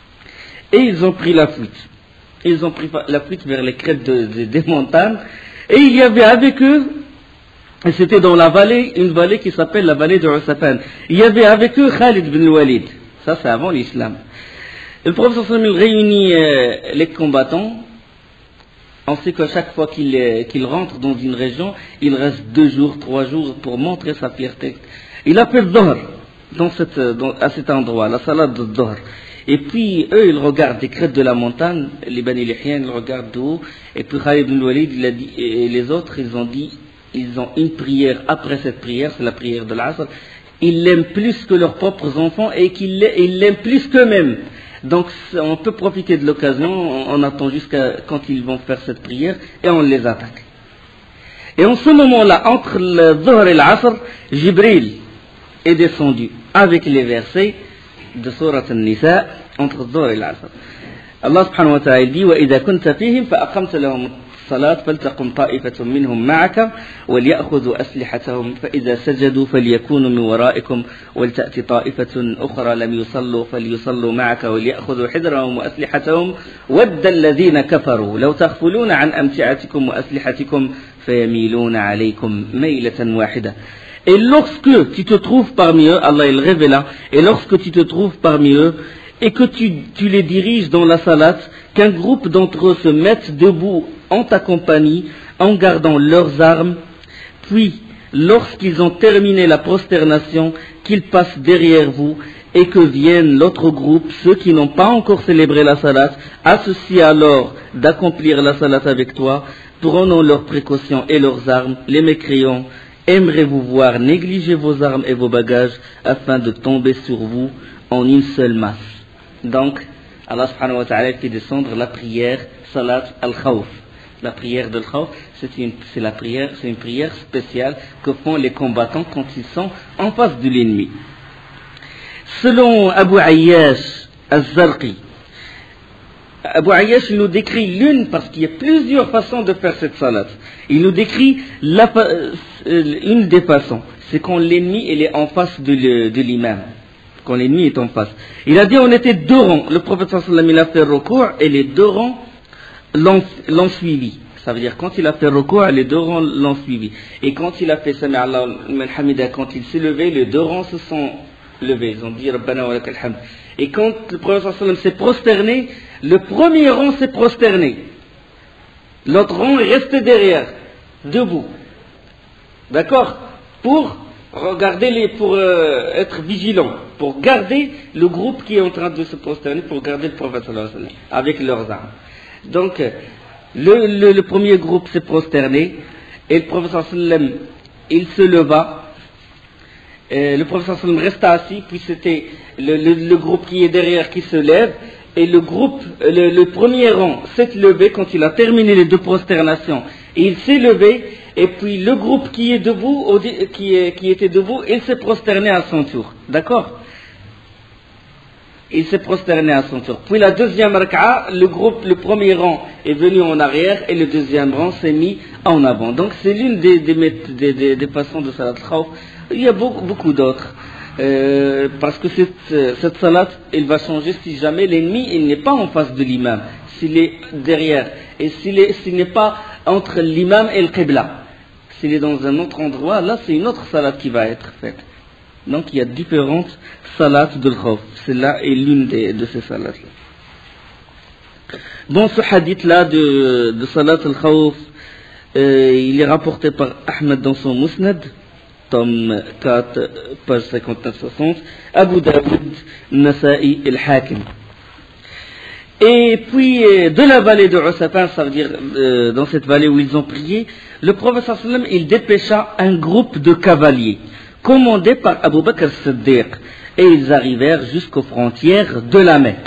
Et ils ont pris la fuite. Ils ont pris la fuite vers les crêtes de, de, des montagnes, et il y avait avec eux, et c'était dans la vallée, une vallée qui s'appelle la vallée de Usafan. Il y avait avec eux Khalid bin Walid. Ça, c'est avant l'islam. Le prophète sallallahu alayhi wa sallam réunit euh, les combattants. On sait qu'à chaque fois qu'il euh, qu'il rentre dans une région, il reste deux jours, trois jours pour montrer sa fierté. Il appelle Dhuhr dans cette, dans, à cet endroit, la salade de Dhuhr. Et puis, eux, ils regardent des crêtes de la montagne, les Bani Lihyan, ils regardent de haut. Et puis Khalid bin Walid, il a dit, et les autres, ils ont dit, ils ont une prière après cette prière, c'est la prière de l'Asr. Ils l'aiment plus que leurs propres enfants et qu'ils l'aiment plus qu'eux-mêmes. Donc on peut profiter de l'occasion, on attend jusqu'à quand ils vont faire cette prière et on les attaque. Et en ce moment-là, entre le Dhuhr et l'Asr, Jibril est descendu avec les versets de Surat An-Nisa entre Dhuhr et l'Asr. Allah subhanahu wa ta'ala dit وَإِذَا كُنْتَ فِيهِمْ فَأَقَمْتَ لَهُمُ الصلاة فلتقم طائفة منهم معك وليأخذوا أسلحتهم فإذا سجدوا فليكونوا من ورائكم ولتأتي طائفة أخرى لم يصلوا فليصلوا معك وليأخذوا حذرهم وأسلحتهم ود الذين كفروا لو تغفلون عن أمتعتكم وأسلحتكم فيميلون عليكم ميلة واحدة. Et lorsque tu te trouves parmi eux, Allah il révéla, et lorsque tu te trouves parmi eux, et que tu, tu les diriges dans la salat, qu'un groupe d'entre eux se mette debout en ta compagnie, en gardant leurs armes, puis, lorsqu'ils ont terminé la prosternation, qu'ils passent derrière vous, et que vienne l'autre groupe, ceux qui n'ont pas encore célébré la salat, associent alors d'accomplir la salat avec toi, prenons leurs précautions et leurs armes, les mécréants, aimerez-vous voir négliger vos armes et vos bagages, afin de tomber sur vous en une seule masse. Donc, Allah subhanahu wa ta'ala fait descendre la prière Salat al-Khawf. La prière de l'Khawf, c'est une, c'est la prière, c'est une prière spéciale que font les combattants quand ils sont en face de l'ennemi. Selon Abu Ayyash al-Zarqi, Abu Ayyash nous décrit l'une, parce qu'il y a plusieurs façons de faire cette salat. Il nous décrit la, une des façons, c'est quand l'ennemi il est en face de, de l'imam. Quand l'ennemi est en face. Il a dit on était deux rangs. Le prophète sallallahu alayhi wa sallam il a fait recours et les deux rangs l'ont, l'ont suivi. Ça veut dire quand il a fait recours, les deux rangs l'ont suivi. Et quand il a fait Sami Allah man hamida, quand il s'est levé, les deux rangs se sont levés. Ils ont dit Rabbana wa lakal hamd. Et quand le prophète sallallahu alayhi wa sallam s'est prosterné, le premier rang s'est prosterné. L'autre rang est resté derrière, debout. D'accord? Pour regarder les, pour euh, être vigilant, pour garder le groupe qui est en train de se prosterner, pour garder le prophète sallallahu alayhi wa sallam, avec leurs armes. Donc, le, le, le premier groupe s'est prosterné, et le prophète sallallahu alayhi wa sallam, il se leva, et le prophète sallallahu alayhi wa sallam resta assis, puis c'était le, le, le groupe qui est derrière qui se lève, et le groupe, le, le premier rang s'est levé quand il a terminé les deux prosternations, et il s'est levé, et puis le groupe qui est debout, qui, est, qui était debout, il s'est prosterné à son tour. D'accord? Il s'est prosterné à son tour. Puis la deuxième raka'a, le groupe, le premier rang est venu en arrière et le deuxième rang s'est mis en avant. Donc c'est l'une des, des, des, des, des façons de salat al-Khawf. Il y a beaucoup, beaucoup d'autres. Euh, parce que cette, cette salat, elle va changer si jamais l'ennemi il n'est pas en face de l'imam, s'il est derrière, et s'il, est, s'il n'est pas entre l'imam et le qibla. S'il est dans un autre endroit, là c'est une autre salat qui va être faite. Donc il y a différentes salats de l'khawf. Celle-là est l'une des, de ces salats-là. Bon, ce hadith-là de, de salat al-khawf, euh, il est rapporté par Ahmed dans son Musnad, tome quatre, page cinquante-neuf soixante, Abu Daoud, Nasa'i et Al-Hakim. Et puis, de la vallée de Usafan, ça veut dire euh, dans cette vallée où ils ont prié, le prophète sallallahu alayhi wa sallam, il dépêcha un groupe de cavaliers, commandé par Abu Bakr as-Siddiq, et ils arrivèrent jusqu'aux frontières de la Mecque.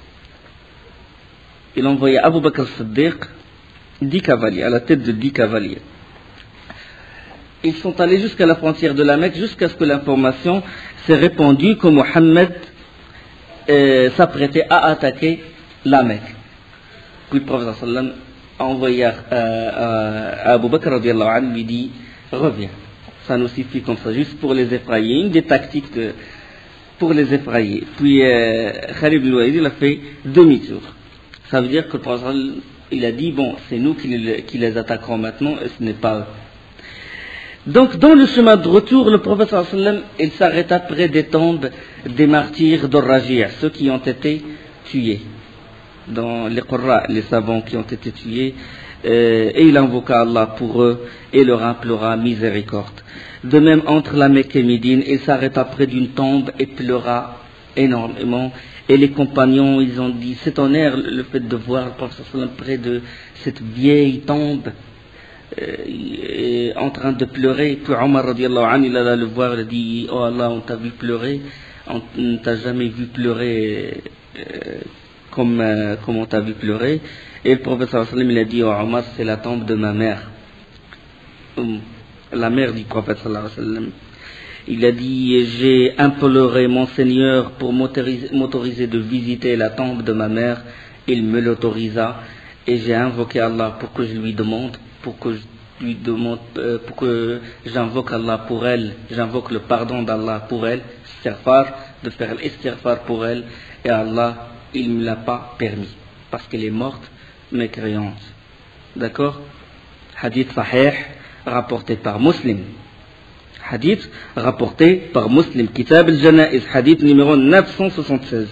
Il envoya Abu Bakr as-Siddiq dix cavaliers, à la tête de dix cavaliers. Ils sont allés jusqu'à la frontière de la Mecque, jusqu'à ce que l'information s'est répandue que Mohammed euh, s'apprêtait à attaquer la Mecque. Puis le prophète sallallahu alayhi wa sallam a envoyé à, à, à Abu Bakr radiallahu anhu, lui dit reviens, ça nous suffit comme ça, juste pour les effrayer, une des tactiques de, pour les effrayer. Puis euh, Khalid ibn Walid il a fait demi-tour. Ça veut dire que le prophète il a dit bon, c'est nous qui les, qui les attaquerons maintenant et ce n'est pas eux. Donc dans le chemin de retour, le prophète sallallahu alayhi wa sallam il s'arrêta près des tombes des martyrs d'Or-Raji', ceux qui ont été tués. Dans les Qurra, les savants qui ont été tués, euh, et il invoqua Allah pour eux et leur implora miséricorde. De même, entre la Mecque et Médine, il s'arrêta près d'une tombe et pleura énormément. Et les compagnons, ils ont dit, c'est en air le fait de voir le prophète près de cette vieille tombe, euh, en train de pleurer. Puis Omar radiallahu anhu, il alla le voir, il a dit, oh Allah, on t'a vu pleurer, on ne t'a jamais vu pleurer. Euh, Comme, euh, comme on t'a vu pleurer. Et le prophète sallallahu alayhi wa sallam, il a dit, oh Omar, c'est la tombe de ma mère. Hum, la mère du prophète sallallahu alayhi wa sallam. Il a dit, j'ai imploré mon Seigneur pour m'autoriser, m'autoriser de visiter la tombe de ma mère. Il me l'autorisa. Et j'ai invoqué Allah pour que je lui demande, pour que je lui demande, euh, pour que j'invoque Allah pour elle. J'invoque le pardon d'Allah pour elle. Istighfar, de faire l'istighfar pour elle. Et Allah, il ne me l'a pas permis, parce qu'elle est morte mécréante. D'accord? Hadith sahih, rapporté par Muslim. Hadith rapporté par Muslim. Kitab al-Janaiz, hadith numéro neuf cent soixante-seize.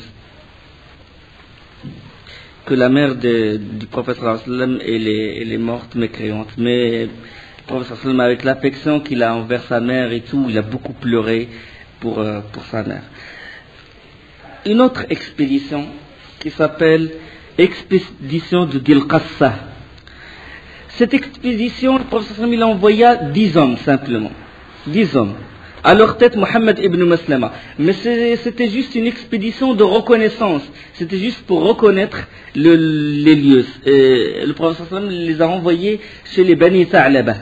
Que la mère de, du prophète sallallahu alayhi wa sallam, elle est, elle est morte mécréante. Mais le prophète sallallahu alayhi wa sallam, avec l'affection qu'il a envers sa mère et tout, il a beaucoup pleuré pour, euh, pour sa mère. Une autre expédition qui s'appelle expédition de Dil-Qassa. Cette expédition, le prophète sallallahu alayhi wa sallam, il envoya dix hommes simplement. Dix hommes. À leur tête, Mohammed ibn Maslama. Mais c'était juste une expédition de reconnaissance. C'était juste pour reconnaître le, les lieux. Et le prophète sallallahu alayhi wa sallam les a envoyés chez les Bani Tha'laba.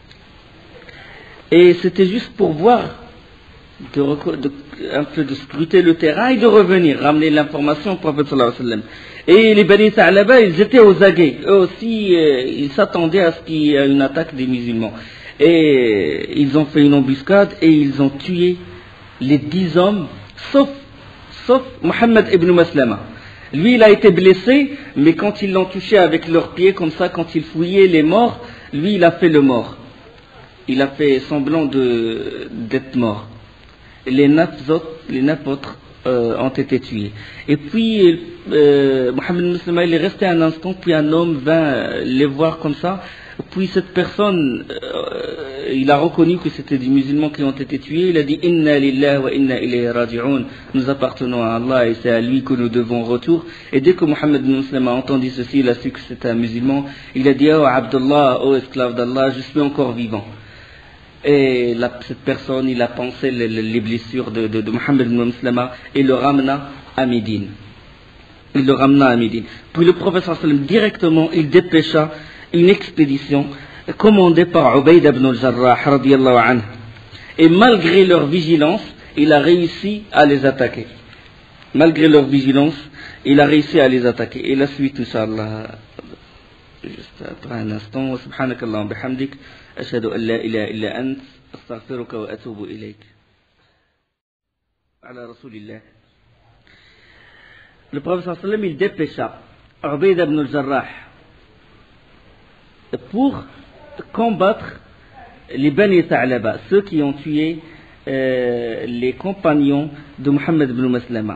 Et c'était juste pour voir, de, de, un peu de scruter le terrain et de revenir, ramener l'information au prophète sallallahu alayhi wa sallam. Et les Bani Tha'laba, ils étaient aux aguets. Eux aussi, euh, ils s'attendaient à ce qu'il y ait une attaque des musulmans. Et ils ont fait une embuscade et ils ont tué les dix hommes, sauf, sauf Mohammed ibn Maslama. Lui, il a été blessé, mais quand ils l'ont touché avec leurs pieds, comme ça, quand ils fouillaient les morts, lui, il a fait le mort. Il a fait semblant de, d'être mort. Les neuf autres, les neuf autres euh, ont été tués. Et puis, euh, Mohammed ibn Maslama, il est resté un instant, puis un homme vint les voir comme ça. Puis cette personne, euh, il a reconnu que c'était des musulmans qui ont été tués. Il a dit Inna lillahi wa inna ilayhi raji'un. Nous appartenons à Allah et c'est à lui que nous devons retour. Et dès que Mohammed ibn Muslim a entendu ceci, il a su que c'était un musulman. Il a dit Oh Abdullah, oh esclave d'Allah, je suis encore vivant. Et la, cette personne, il a pensé les, les blessures de, de, de Mohammed ibn Muslim et le ramena à Médine. Il le ramena à Médine. Puis le prophète sallallahu alayhi wa sallam directement, il dépêcha une expédition commandée par Ubayd ibn al-Jarrah radiyallahu anhu. Et malgré leur vigilance, il a réussi à les attaquer. Malgré leur vigilance, il a réussi à les attaquer. Et la suite, Inch'Allah, juste après un instant. Subhanakallah wa bihamdik, ashhadu an la ilaha illa ant, astaghfiruka wa atubu ilayk. Ala Rasulillah. Le prophète sallallahu alayhi wa sallam, il dépêcha Ubayd ibn al-Jarrah pour combattre les Bani Tha'laba, ceux qui ont tué euh, les compagnons de Mohammed ibn Maslama.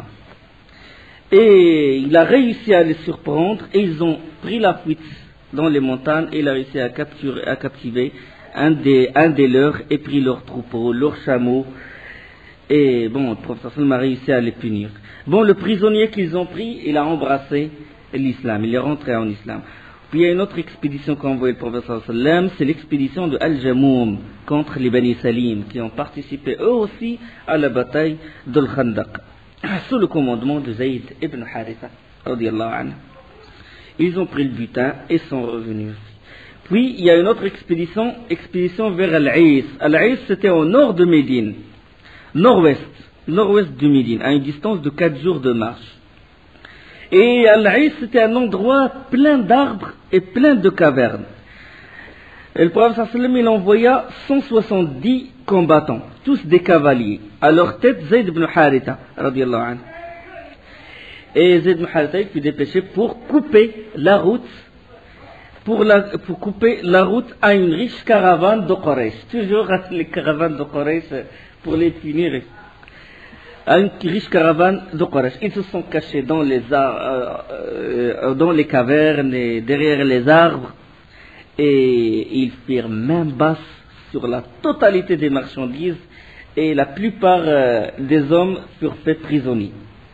Et il a réussi à les surprendre et ils ont pris la fuite dans les montagnes et il a réussi à, capturer, à captiver un des, un des leurs et pris leurs troupeaux, leurs chameaux. Et bon, le prophète sallallahu alayhi wa sallam a réussi à les punir. Bon, le prisonnier qu'ils ont pris, il a embrassé l'islam, il est rentré en islam. Puis il y a une autre expédition qu'a envoyé le prophète sallallahu alayhi wa sallam, c'est l'expédition de Al-Jamoum contre les Bani Salim, qui ont participé eux aussi à la bataille d'Al-Khandaq, sous le commandement de Zayd ibn Haritha, radiyallahu anhu. Ils ont pris le butin et sont revenus. Puis il y a une autre expédition, expédition vers Al-Aïs. Al-Aïs, c'était au nord de Médine, nord-ouest, nord-ouest de Médine, à une distance de quatre jours de marche. Et Al-Aïs, c'était un endroit plein d'arbres et plein de cavernes. Et le prophète sallallahu alayhi wa sallam, il envoya cent soixante-dix combattants, tous des cavaliers. À leur tête, Zayd ibn Haritha, radiyallahu anhu. Et Zayd ibn Haritha, il fut dépêché pour couper la route, pour, la, pour couper la route à une riche caravane de Quraysh. Toujours les caravanes de Quraysh pour les punir. À une riche caravane de Quraysh. Ils se sont cachés dans les, ar- euh, dans les cavernes et derrière les arbres. Et ils firent main basse sur la totalité des marchandises. Et la plupart euh, des hommes furent faits prisonniers.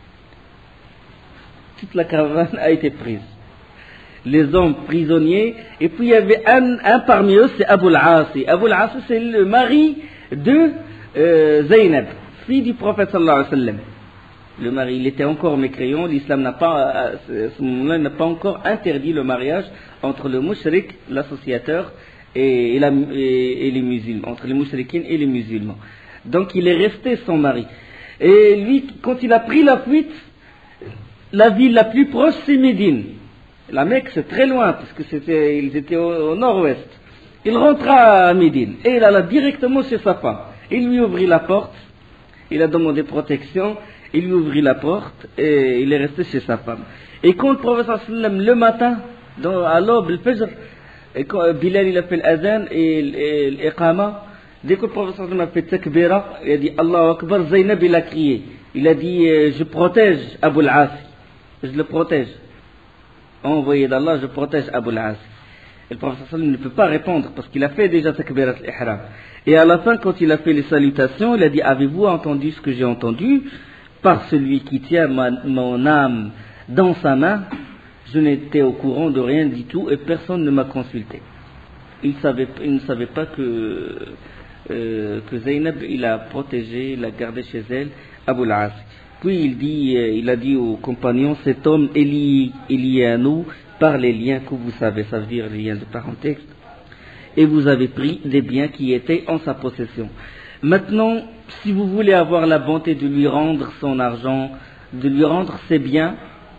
Toute la caravane a été prise. Les hommes prisonniers. Et puis il y avait un, un parmi eux, c'est Abu al-Asi. Abu al-Asi, c'est le mari de euh, Zaynab, fille du prophète sallallahu alayhi wa sallam. Le mari, il était encore mécréant, l'islam n'a pas, à ce moment-là, n'a pas encore interdit le mariage entre le mushrik, l'associateur, et, et, la, et, et les musulmans, entre les mushrikines et les musulmans. Donc il est resté son mari. Et lui, quand il a pris la fuite, la ville la plus proche, c'est Médine. La Mecque, c'est très loin, parce que c'était, ils étaient au, au nord-ouest. Il rentra à Médine, et il alla directement chez sa femme. Il lui ouvrit la porte, il a demandé protection, il lui ouvrit la porte, et il est resté chez sa femme. Et quand le prophète sallallahu alayhi wa sallam, le matin, dans, à l'aube, le fajr, et quand Bilal il a fait l'adhan et l'iqama, dès que le prophète sallallahu alayhi wa sallam a fait takbira, il a dit Allahu Akbar, Zaynab il a crié. Il a dit, je protège Abu al-Asi, je le protège. Envoyé d'Allah, je protège Abu al-Asi. Et le prophète sallallahu alayhi wa sallam ne peut pas répondre parce qu'il a fait déjà takbirat al-ihram. Et à la fin, quand il a fait les salutations, il a dit, avez-vous entendu ce que j'ai entendu? Par celui qui tient ma, mon âme dans sa main, je n'étais au courant de rien du tout et personne ne m'a consulté. Il, savait, il ne savait pas que, euh, que Zaynab, il a protégé, il a gardé chez elle Abu al-Asi. Puis il, dit, il a dit aux compagnons, cet homme est lié, est lié à nous par les liens que vous savez, ça veut dire les liens de parenté, et vous avez pris des biens qui étaient en sa possession. Maintenant, si vous voulez avoir la bonté de lui rendre son argent, de lui rendre ses biens,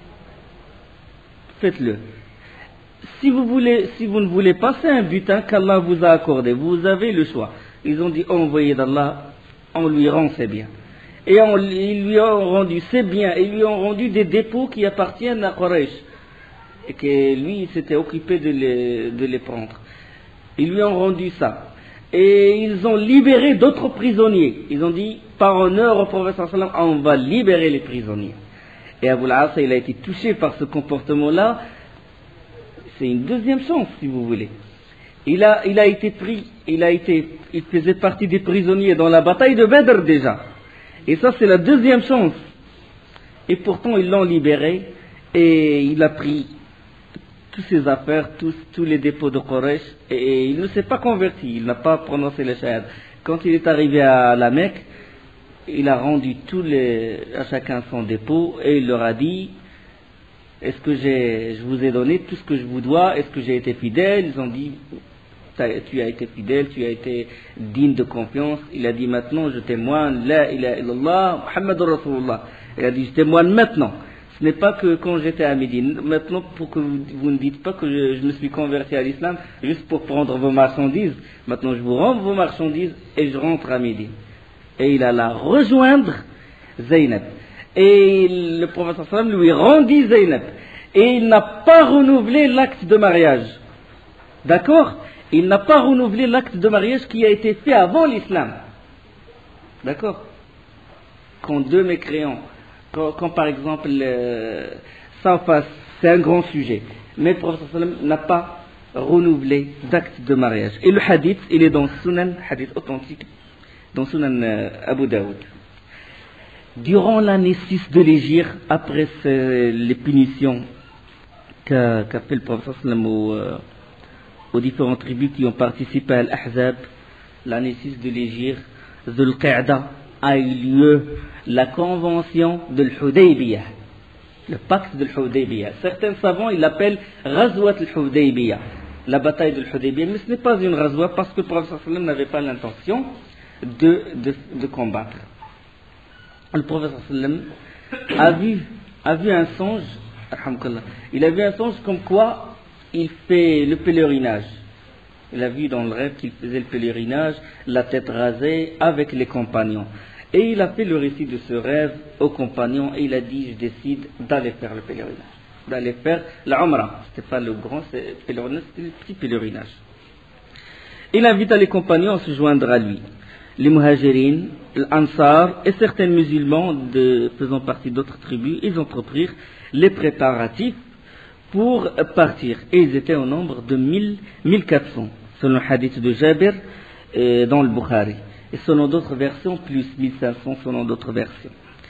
faites-le. Si vous, voulez, si vous ne voulez pas, c'est un butin qu'Allah vous a accordé, vous avez le choix. Ils ont dit, envoyé d'Allah, on lui rend ses biens. Et on, ils lui ont rendu ses biens, ils lui ont rendu des dépôts qui appartiennent à Quraysh. Et que lui, il s'était occupé de les, de les prendre. Ils lui ont rendu ça. Et ils ont libéré d'autres prisonniers. Ils ont dit, par honneur au prophète sallallahu alayhi wa sallam, on va libérer les prisonniers. Et Abu al-As, il a été touché par ce comportement-là. C'est une deuxième chance, si vous voulez. Il a, il a été pris, il a été, il faisait partie des prisonniers dans la bataille de Badr déjà. Et ça, c'est la deuxième chance. Et pourtant, ils l'ont libéré et il a pris toutes ses affaires, tous, tous les dépôts de Quraysh, et il ne s'est pas converti, il n'a pas prononcé le shahad. Quand il est arrivé à la Mecque, il a rendu tous les, à chacun son dépôt, et il leur a dit, est-ce que j'ai, je vous ai donné tout ce que je vous dois, est-ce que j'ai été fidèle? Ils ont dit, tu as été fidèle, tu as été digne de confiance. Il a dit, maintenant je témoigne, la ilaha illallah, Muhammadur Rasulullah. Il a dit, je témoigne maintenant. Ce n'est pas que quand j'étais à Médine, maintenant pour que vous, vous ne dites pas que je, je me suis converti à l'islam juste pour prendre vos marchandises. Maintenant je vous rends vos marchandises et je rentre à Médine. Et il alla rejoindre Zaynab. Et le prophète sallallahu alayhi wa sallam lui rendit Zaynab. Et il n'a pas renouvelé l'acte de mariage. D'accord? Il n'a pas renouvelé l'acte de mariage qui a été fait avant l'islam. D'accord? Quand deux mécréants, quand, quand par exemple, euh, ça face, c'est un grand sujet. Mais le prophète sallallahu alayhi wa sallam n'a pas renouvelé d'acte de mariage. Et le hadith, il est dans Sunan, hadith authentique, dans Sunan euh, Abu Daoud. Durant l'année six de l'Hégire, après ce, les punitions qu'a qu'a fait le prophète sallam aux, euh, aux différentes tribus qui ont participé à l'Ahzab, l'année six de l'Hégire, Dhul Qa'da, a eu lieu la convention de l'Hudaybiyah, le pacte de l'Hudaybiyah. Certains savants, ils l'appellent Ghazwat al-Hudaybiyah, la bataille de l'Hudaybiyah, mais ce n'est pas une Ghazwa parce que le prophète sallam n'avait pas l'intention de, de, de combattre. Le prophète sallam a vu, a vu un songe, il a vu un songe comme quoi il fait le pèlerinage. Il a vu dans le rêve qu'il faisait le pèlerinage, la tête rasée, avec les compagnons. Et il a fait le récit de ce rêve aux compagnons et il a dit, je décide d'aller faire le pèlerinage, d'aller faire la Umrah. Ce n'était pas le grand pèlerinage, c'était le petit pèlerinage. Il invita les compagnons à se joindre à lui. Les Muhajirin, l'Ansar et certains musulmans de, faisant partie d'autres tribus, ils entreprirent les préparatifs pour partir. Et ils étaient au nombre de mille, mille quatre cents, selon le hadith de Jabir euh, dans le Bukhari. Et selon d'autres versions, plus mille cinq cents selon d'autres versions.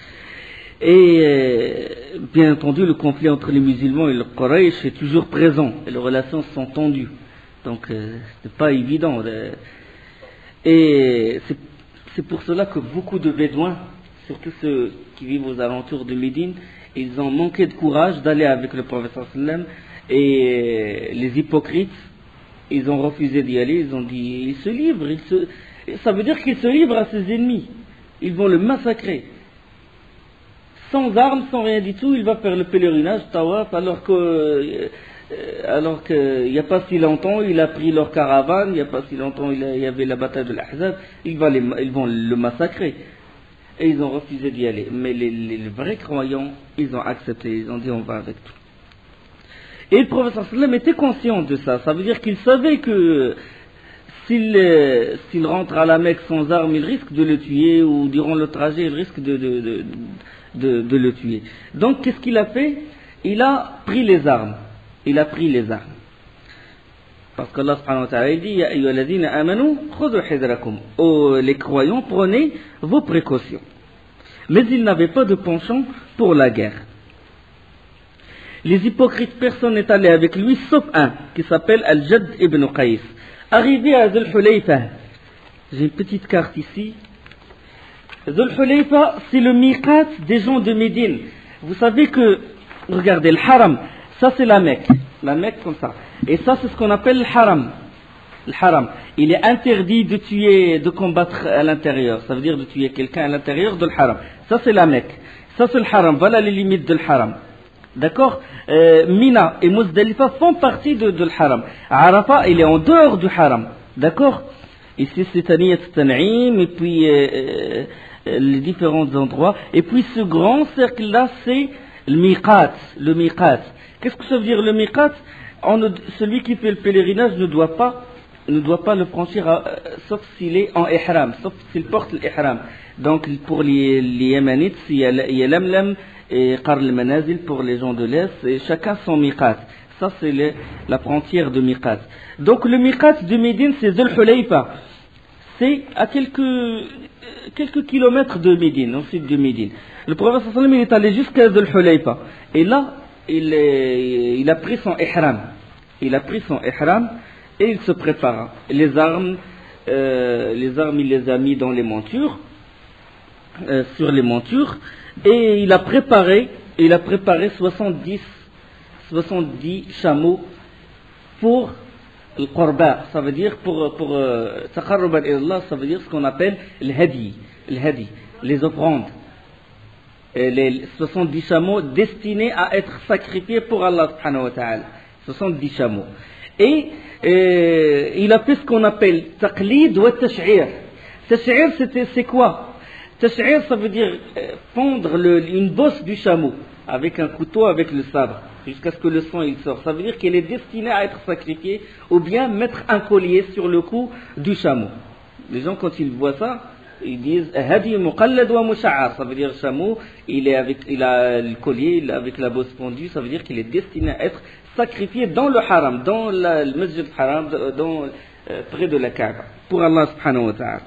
Et euh, bien entendu, le conflit entre les musulmans et le Quraysh est toujours présent. Et les relations sont tendues. Donc, euh, ce n'est pas évident. Euh, et c'est, c'est pour cela que beaucoup de Bédouins, surtout ceux qui vivent aux alentours de Médine, ils ont manqué de courage d'aller avec le prophète sallam. Et euh, les hypocrites, ils ont refusé d'y aller. Ils ont dit, ils se livrent, ils se... Ça veut dire qu'il se livre à ses ennemis. Ils vont le massacrer. Sans armes, sans rien du tout, il va faire le pèlerinage, tawaf, alors que, euh, alors que, il n'y a pas si longtemps, il a pris leur caravane, il n'y a pas si longtemps, il, a, il y avait la bataille de l'Ahzab, ils, ils vont le massacrer. Et ils ont refusé d'y aller. Mais les, les, les vrais croyants, ils ont accepté, ils ont dit on va avec tout. Et le prophète sallam était conscient de ça. Ça veut dire qu'il savait que S'il, euh, s'il rentre à la Mecque sans armes, il risque de le tuer, ou durant le trajet, il risque de, de, de, de, de le tuer. Donc, qu'est-ce qu'il a fait? Il a pris les armes. Il a pris les armes. Parce qu'Allah subhanahu wa ta'ala dit, Ya ayyuhalladhina amanu, khudhu hidrakum. Oh, les croyants, prenez vos précautions. Mais il n'avait pas de penchant pour la guerre. Les hypocrites, personne n'est allé avec lui, sauf un, qui s'appelle Al-Jadd ibn Qais. Arrivé à Dhul Hulayfa, j'ai une petite carte ici. Dhul Hulayfa, c'est le miqat des gens de Médine. Vous savez que, regardez, le haram, ça c'est la Mecque. La Mecque comme ça. Et ça c'est ce qu'on appelle le haram. Le haram. Il est interdit de tuer, de combattre à l'intérieur. Ça veut dire de tuer quelqu'un à l'intérieur de le haram. Ça c'est la Mecque. Ça c'est le haram. Voilà les limites de le haram. D'accord, euh, Mina et Muzdalifa font partie de, de l'haram. Arafat, il est en dehors du haram. D'accord. Ici, c'est Taniyat Tan'im, et puis euh, euh, les différents endroits. Et puis ce grand cercle-là, c'est le miqat. Le miqat. Qu'est-ce que ça veut dire le miqat? On ne, celui qui fait le pèlerinage ne doit pas, ne doit pas le franchir, à, euh, sauf s'il est en ihram, sauf s'il porte l'ihram. Donc pour les, les Yémanites, il y a, il y a Lamlam et Qarl al-Manazil pour les gens de l'Est, et chacun son miqat. Ça, c'est les, la frontière de miqat. Donc, le miqat de Médine, c'est Dhul Hulayfa. C'est à quelques, quelques kilomètres de Médine, au sud de Médine. Le prophète sallallahu alayhi wa sallam, il est allé jusqu'à Dhul Hulayfa. Et là, il, est, il a pris son ihram. Il a pris son ihram et il se prépara. Les armes, euh, les armes, il les a mis dans les montures, euh, sur les montures. Et il a préparé, il a préparé soixante-dix, soixante-dix chameaux pour le Qurba. Ça veut dire pour, pour, Taqarruban ila Allah, ça veut dire ce qu'on appelle le hadi, le hadi, les offrandes. Et les soixante-dix chameaux destinés à être sacrifiés pour Allah subhanahu wa ta'ala. soixante-dix chameaux. Et, et il a fait ce qu'on appelle taqlid wa tash'ir. Tash'ir, c'était, c'est quoi? Tash'ir, ça veut dire fondre le, une bosse du chameau avec un couteau, avec le sabre, jusqu'à ce que le sang il sort. Ça veut dire qu'elle est destinée à être sacrifiée, ou bien mettre un collier sur le cou du chameau. Les gens, quand ils voient ça, ils disent hadi muqallad wa musha'ar. Ça veut dire chameau, il est avec, il a le collier, il a avec la bosse pendue. Ça veut dire qu'il est destiné à être sacrifié dans le haram, dans la, le masjid haram, dans, euh, près de la Kaaba, pour Allah subhanahu wa ta'ala.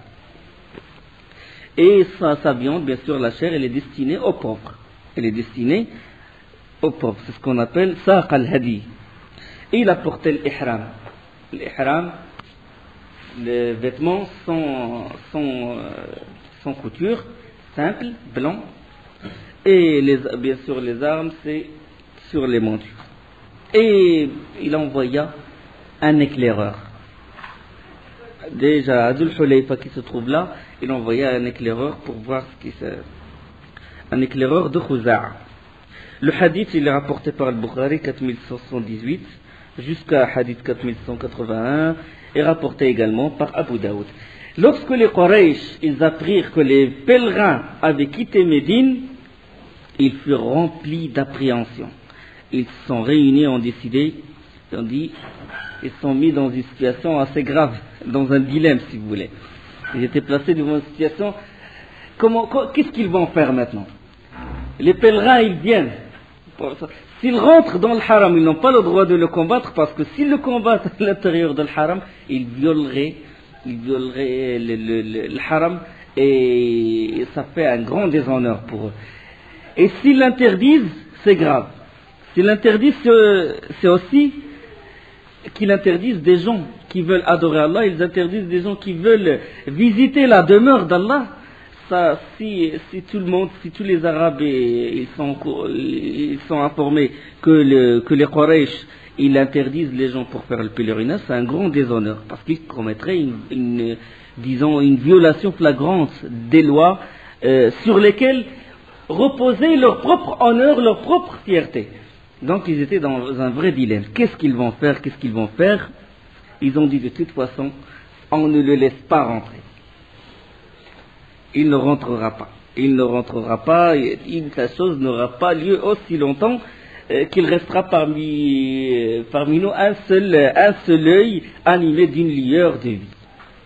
Et sa, sa viande, bien sûr, la chair, elle est destinée aux pauvres. Elle est destinée au pauvre. C'est ce qu'on appelle saq al-hadi. Et il a porté l'ihram. L'ihram, les vêtements sans, sans, sans couture, simple, blanc. Et les, bien sûr, les armes, c'est sur les montures. Et il envoya un éclaireur. Déjà, Adul Hulayfa qui se trouve là, il envoya un éclaireur pour voir ce qui se... Un éclaireur de Khuza'a. Le hadith, il est rapporté par le Bukhari, quatre mille cent soixante-dix-huit, jusqu'à hadith quatre mille cent quatre-vingt-un, et rapporté également par Abu Daoud. Lorsque les Quraysh, ils apprirent que les pèlerins avaient quitté Médine, ils furent remplis d'appréhension. Ils se sont réunis, ont décidé, ils ont dit, ils se sont mis dans une situation assez grave, dans un dilemme si vous voulez. Ils étaient placés devant une situation, comment, qu'est-ce qu'ils vont faire maintenant? Les pèlerins, ils viennent. S'ils rentrent dans le haram, ils n'ont pas le droit de le combattre, parce que s'ils le combattent à l'intérieur du haram, ils violeraient, ils violeraient le, le, le, le haram, et ça fait un grand déshonneur pour eux. Et s'ils l'interdisent, c'est grave. S'ils l'interdisent, c'est aussi qu'ils interdisent des gens qui veulent adorer Allah, ils interdisent des gens qui veulent visiter la demeure d'Allah. Ça, si, si tout le monde, si tous les Arabes ils sont, ils sont informés que, le, que les Quraysh ils interdisent les gens pour faire le pèlerinage, c'est un grand déshonneur, parce qu'ils commettraient une, une, disons, une violation flagrante des lois euh, sur lesquelles reposait leur propre honneur, leur propre fierté. Donc ils étaient dans un vrai dilemme. Qu'est-ce qu'ils vont faire? Qu'est-ce qu'ils vont faire? Ils ont dit de toute façon, on ne le laisse pas rentrer. Il ne rentrera pas. Il ne rentrera pas, et la chose n'aura pas lieu aussi longtemps euh, qu'il restera parmi, euh, parmi nous un seul, un seul œil animé d'une lueur de vie.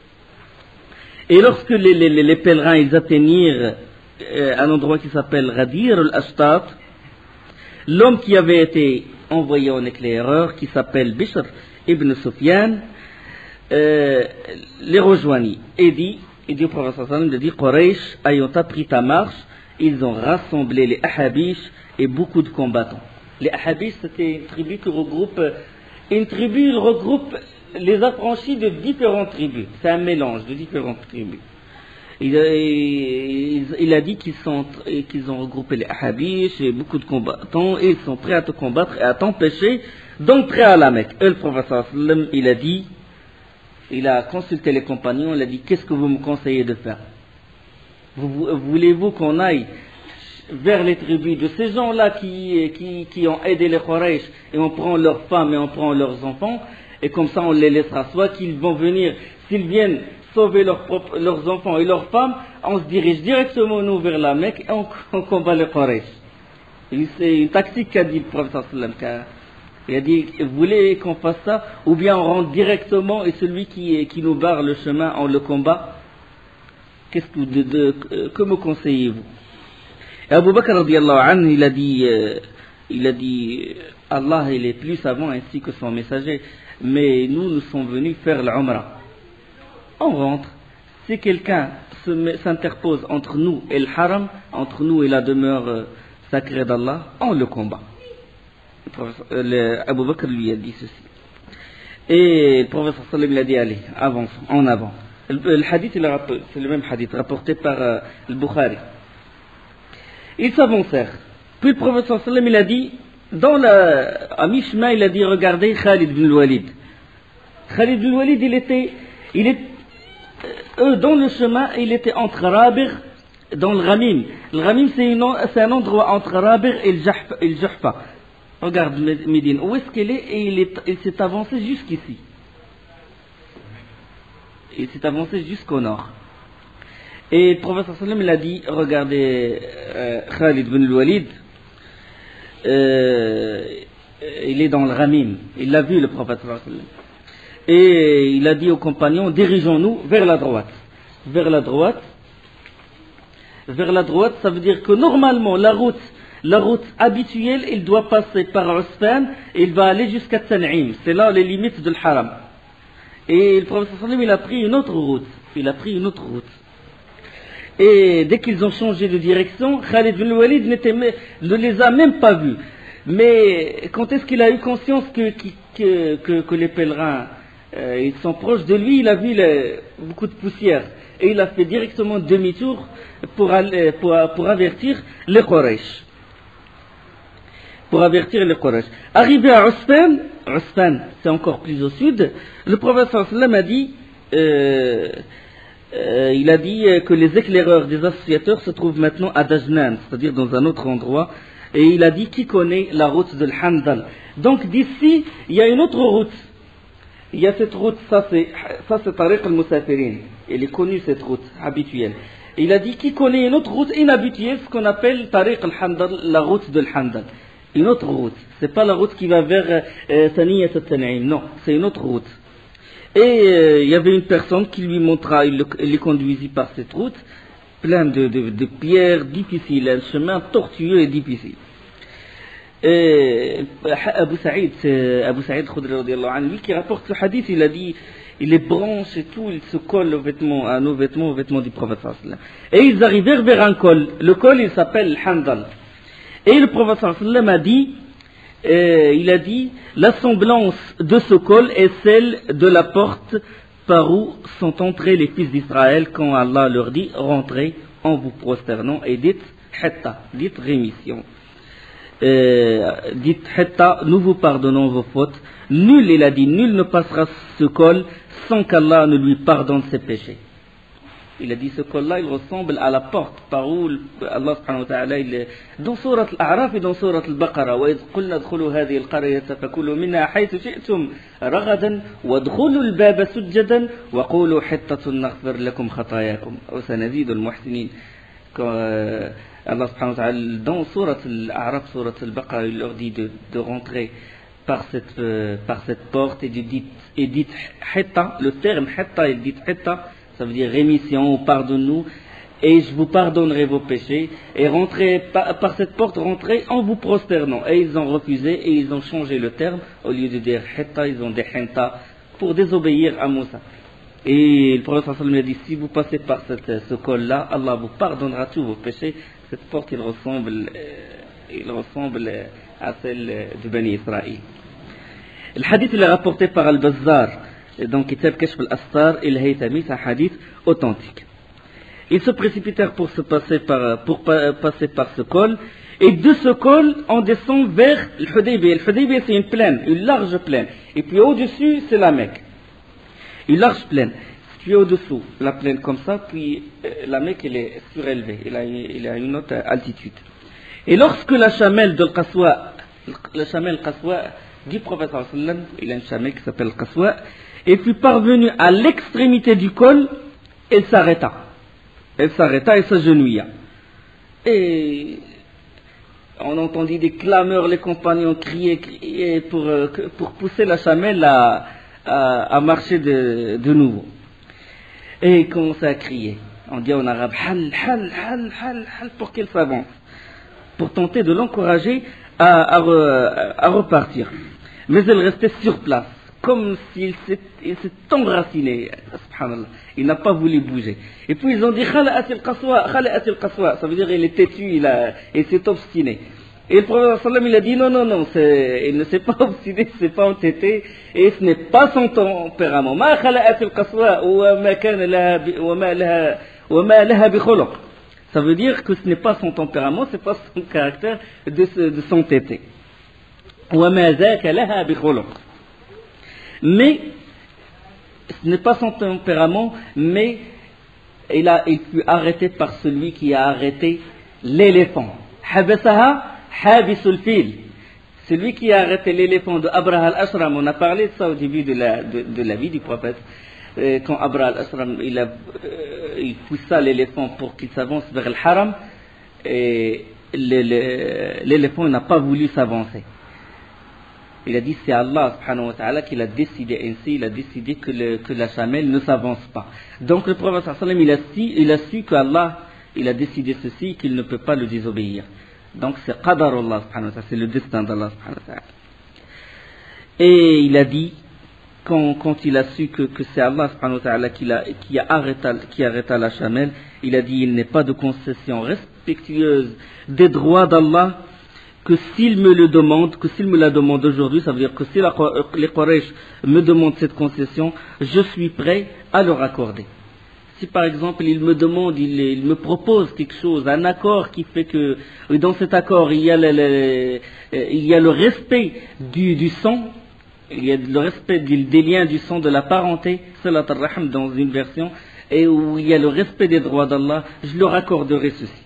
Et lorsque les, les, les pèlerins ils atteignirent euh, un endroit qui s'appelle Ghadir al-Ashtat, l'homme qui avait été envoyé en éclaireur, qui s'appelle Bishr ibn Sufyan, euh, les rejoignit et dit, il dit au prophète sallallahu alayhi wa sallam, il dit, Quraysh ayant appris ta marche, ils ont rassemblé les Ahabish et beaucoup de combattants. Les Ahabish, c'était une tribu qui regroupe, une tribu regroupe les affranchis de différentes tribus. C'est un mélange de différentes tribus. Il a, il, il a dit qu'ils, sont, qu'ils ont regroupé les Ahabish et beaucoup de combattants, et ils sont prêts à te combattre et à t'empêcher d'entrer à la Mecque. Et le prophète sallallahu alayhi wa sallam, il a dit, il a consulté les compagnons, il a dit, qu'est-ce que vous me conseillez de faire? vous, Voulez-vous qu'on aille vers les tribus de ces gens-là qui, qui, qui ont aidé les Quraysh, et on prend leurs femmes et on prend leurs enfants, et comme ça on les laissera, soit qu'ils vont venir, s'ils viennent sauver leurs, propres, leurs enfants et leurs femmes, on se dirige directement nous vers la Mecque et on, on combat les Quraysh. C'est une tactique qu'a dit le prophète sallallahu alayhi wa sallam. Il a dit, vous voulez qu'on fasse ça, ou bien on rentre directement et celui qui, qui nous barre le chemin, on le combat? Qu'est-ce que, de, de, que me conseillez-vous? Et Abu Bakr radiyallahu anhu, il a dit, euh, il a dit, Allah il est plus savant ainsi que son messager, mais nous, nous sommes venus faire l'Umrah. On rentre, si quelqu'un s'interpose entre nous et le haram, entre nous et la demeure euh, sacrée d'Allah, on le combat. Abu Bakr lui a dit ceci. Et le prophète sallallahu alayhi wa sallam, il a dit, allez, avance, en avant. Le, le hadith, c'est le même hadith, rapporté par euh, le Bukhari. Ils s'avancèrent. Puis le prophète sallallahu alayhi wa sallam, il a dit, dans la, à mi-chemin, il a dit, regardez Khalid ibn Walid. Khalid ibn Walid, il était, il est, eux, dans le chemin, il était entre Rabir, dans le Ghamim. Le Ghamim, c'est, une, c'est un endroit entre Rabir et le Juhfa. Regarde Médine, où est-ce qu'elle est? Et il, est, il s'est avancé jusqu'ici. Il s'est avancé jusqu'au nord. Et le prophète sallallahu alayhi wa sallam, il a dit, regardez euh, Khalid ibn Walid, euh, il est dans le Ghamim. Il l'a vu, le prophète sallallahu alayhi wa sallam. Et il a dit aux compagnons, dirigeons-nous vers la droite. Vers la droite. Vers la droite, ça veut dire que normalement, la route La route habituelle, il doit passer par Usfan et il va aller jusqu'à Tan'im. C'est là les limites de l'Haram. Et le prophète sallallahu alayhi wa sallam, il a pris une autre route. Il a pris une autre route. Et dès qu'ils ont changé de direction, Khalid ibn Walid ne les a même pas vus. Mais quand est-ce qu'il a eu conscience que, que, que, que les pèlerins euh, ils sont proches de lui, il a vu les, beaucoup de poussière. Et il a fait directement demi-tour pour, aller, pour, pour avertir les Quraysh. Pour avertir les Quraysh. Arrivé à Usfan, Usfan c'est encore plus au sud, le prophète sallam a dit, euh, euh, il a dit que les éclaireurs des associateurs se trouvent maintenant à Dajnan, c'est-à-dire dans un autre endroit. Et il a dit qui connaît la route de l'Handal. Donc d'ici, il y a une autre route. Il y a cette route, ça c'est, ça c'est Tariq al-Musafirin. Elle est connue cette route habituelle. Et il a dit qui connaît une autre route inhabituelle, ce qu'on appelle Tariq al-Handal, la route de l'Handal. Une autre route. C'est pas la route qui va vers Saniyat al-Tan'im. Non, c'est une autre route. Et euh, il y avait une personne qui lui montra, il, le, il les conduisit par cette route, plein de, de, de pierres difficiles, un chemin tortueux et difficile. Et Abu Saïd, Abu Saïd Khudri radiyallahu anhu, lui qui rapporte ce hadith, il a dit, les branches et tout, ils se collent aux vêtements, à nos vêtements, aux vêtements du prophète sallallahu alayhi wa sallam. Et ils arrivèrent vers un col. Le col, il s'appelle Handal. Et le prophète sallallahu alayhi wa sallam a dit, euh, il a dit, la semblance de ce col est celle de la porte par où sont entrés les fils d'Israël quand Allah leur dit, rentrez en vous prosternant et dites, Hatta, dites rémission. Euh, dites Hatta, nous vous pardonnons vos fautes. Nul, il a dit, nul ne passera ce col sans qu'Allah ne lui pardonne ses péchés. Il a dit ce col-là, il ressemble à la porte par où Allah subhanahu wa ta'ala, il, dans surat al-A'raf et dans surat al-Baqarah, وَإِذْ قُلْنَا ادْخُلُوا هَذِهِ الْقَرْيَةَ فَكُلُوا مِنْهَا حَيْثُ شِئْتُمْ رَغَدًا وَادْخُلُوا الْبَابَ سُجَّدًا وَقُولُوا حِطَّةٌ نَغْفِرْ لَكُمْ خَطَايَاكُمْ وَسَنَزِيدُ الْمُحْسِنِينَ. Allah subhanahu wa ta'ala, dans surat al-A'raf, surat al-Baqarah, il leur dit de, de rentrer par cette, euh, par cette porte et de dites, et dites Hitta, le terme Hitta, il dit Hitta, ça veut dire rémission, pardonne-nous, et je vous pardonnerai vos péchés, et rentrez par, par cette porte, rentrez en vous prosternant. Et ils ont refusé, et ils ont changé le terme, au lieu de dire Hitta, ils ont dit Hinta, pour désobéir à Moussa. Et le prophète sallallahu alayhi wa sallam a dit, si vous passez par cette, ce col-là, Allah vous pardonnera tous vos péchés. Cette porte, il ressemble, euh, il ressemble à celle de Bani Israël. Le hadith, il est rapporté par Al-Bazzar, dans Kitab Kashf al-Astar, et al-Haythami, c'est un hadith authentique. Ils se précipitèrent pour, se passer, par, pour pa, passer par ce col, et de ce col, on descend vers le Hudaybiyah. Le Hudaybiyah, c'est une plaine, une large plaine. Et puis au-dessus, c'est la Mecque. Une large plaine. Puis au-dessous, la plaine comme ça, puis euh, la Mecque, elle est surélevée, elle a, elle a une autre altitude. Et lorsque la chamelle de Qaswa, la chamelle Qaswa du prophète sallallahu alayhi wa sallam, il a une chamelle qui s'appelle Qaswa, et fut parvenue à l'extrémité du col, elle s'arrêta. Elle s'arrêta et s'agenouilla. Et on entendit des clameurs, les compagnons crier, crier pour, pour pousser la chamelle à, à, à marcher de, de nouveau. Et il commençait à crier. On dit en arabe, hal, hal, hal, hal, hal, pour qu'elle s'avance. Pour tenter de l'encourager à, à, à repartir. Mais elle restait sur place, comme s'il s'est enraciné. Subhanallah. Il n'a pas voulu bouger. Et puis ils ont dit, khala'at al-qaswa, khala'at al-qaswa. Ça veut dire il est têtu, il, a, il s'est obstiné. Et le prophète sallam il a dit non, non, non, il ne s'est pas obstiné, il ne s'est pas entêté, et ce n'est pas son tempérament. Ma khala'at al-qaswa wa ma kana laha wa ma laha wa ma laha bi khuluq. Ça veut dire que ce n'est pas son tempérament, ce n'est pas son caractère de, de s'entêter. Wa ma zaka laha bi khuluq. Mais ce n'est pas son tempérament, mais il a il fut arrêté par celui qui a arrêté l'éléphant. Habasaha Habisul Fil, celui qui a arrêté l'éléphant de Abraha al-Ashram. On a parlé de ça au début de la, de, de la vie du prophète. Euh, quand Abraha al-Ashram il, a, euh, il poussa l'éléphant pour qu'il s'avance vers le haram, et l'éléphant n'a pas voulu s'avancer. Il a dit c'est Allah subhanahu wa ta'ala qui l'a décidé ainsi, il a décidé que, le, que la chamelle ne s'avance pas. Donc le prophète sallallahu alayhi wa sallam il a su, il a su qu'Allah il a décidé ceci, qu'il ne peut pas le désobéir. Donc c'est qadar Allah subhanahu wa ta'ala, c'est le destin d'Allah subhanahu wa ta'ala. Et il a dit, quand, quand il a su que, que c'est Allah subhanahu wa ta'ala qui, a, qui, a arrêta, qui arrêta la chamelle, il a dit il n'est pas de concession respectueuse des droits d'Allah que s'il me le demande, que s'il me la demande aujourd'hui, ça veut dire que si la, les Quraysh me demandent cette concession, je suis prêt à leur accorder. Si par exemple il me demande, il, il me propose quelque chose, un accord qui fait que dans cet accord il y a le, le, il y a le respect du, du sang, il y a le respect du, des liens du sang, de la parenté, salat al-rahim dans une version, et où il y a le respect des droits d'Allah, je leur accorderai ceci.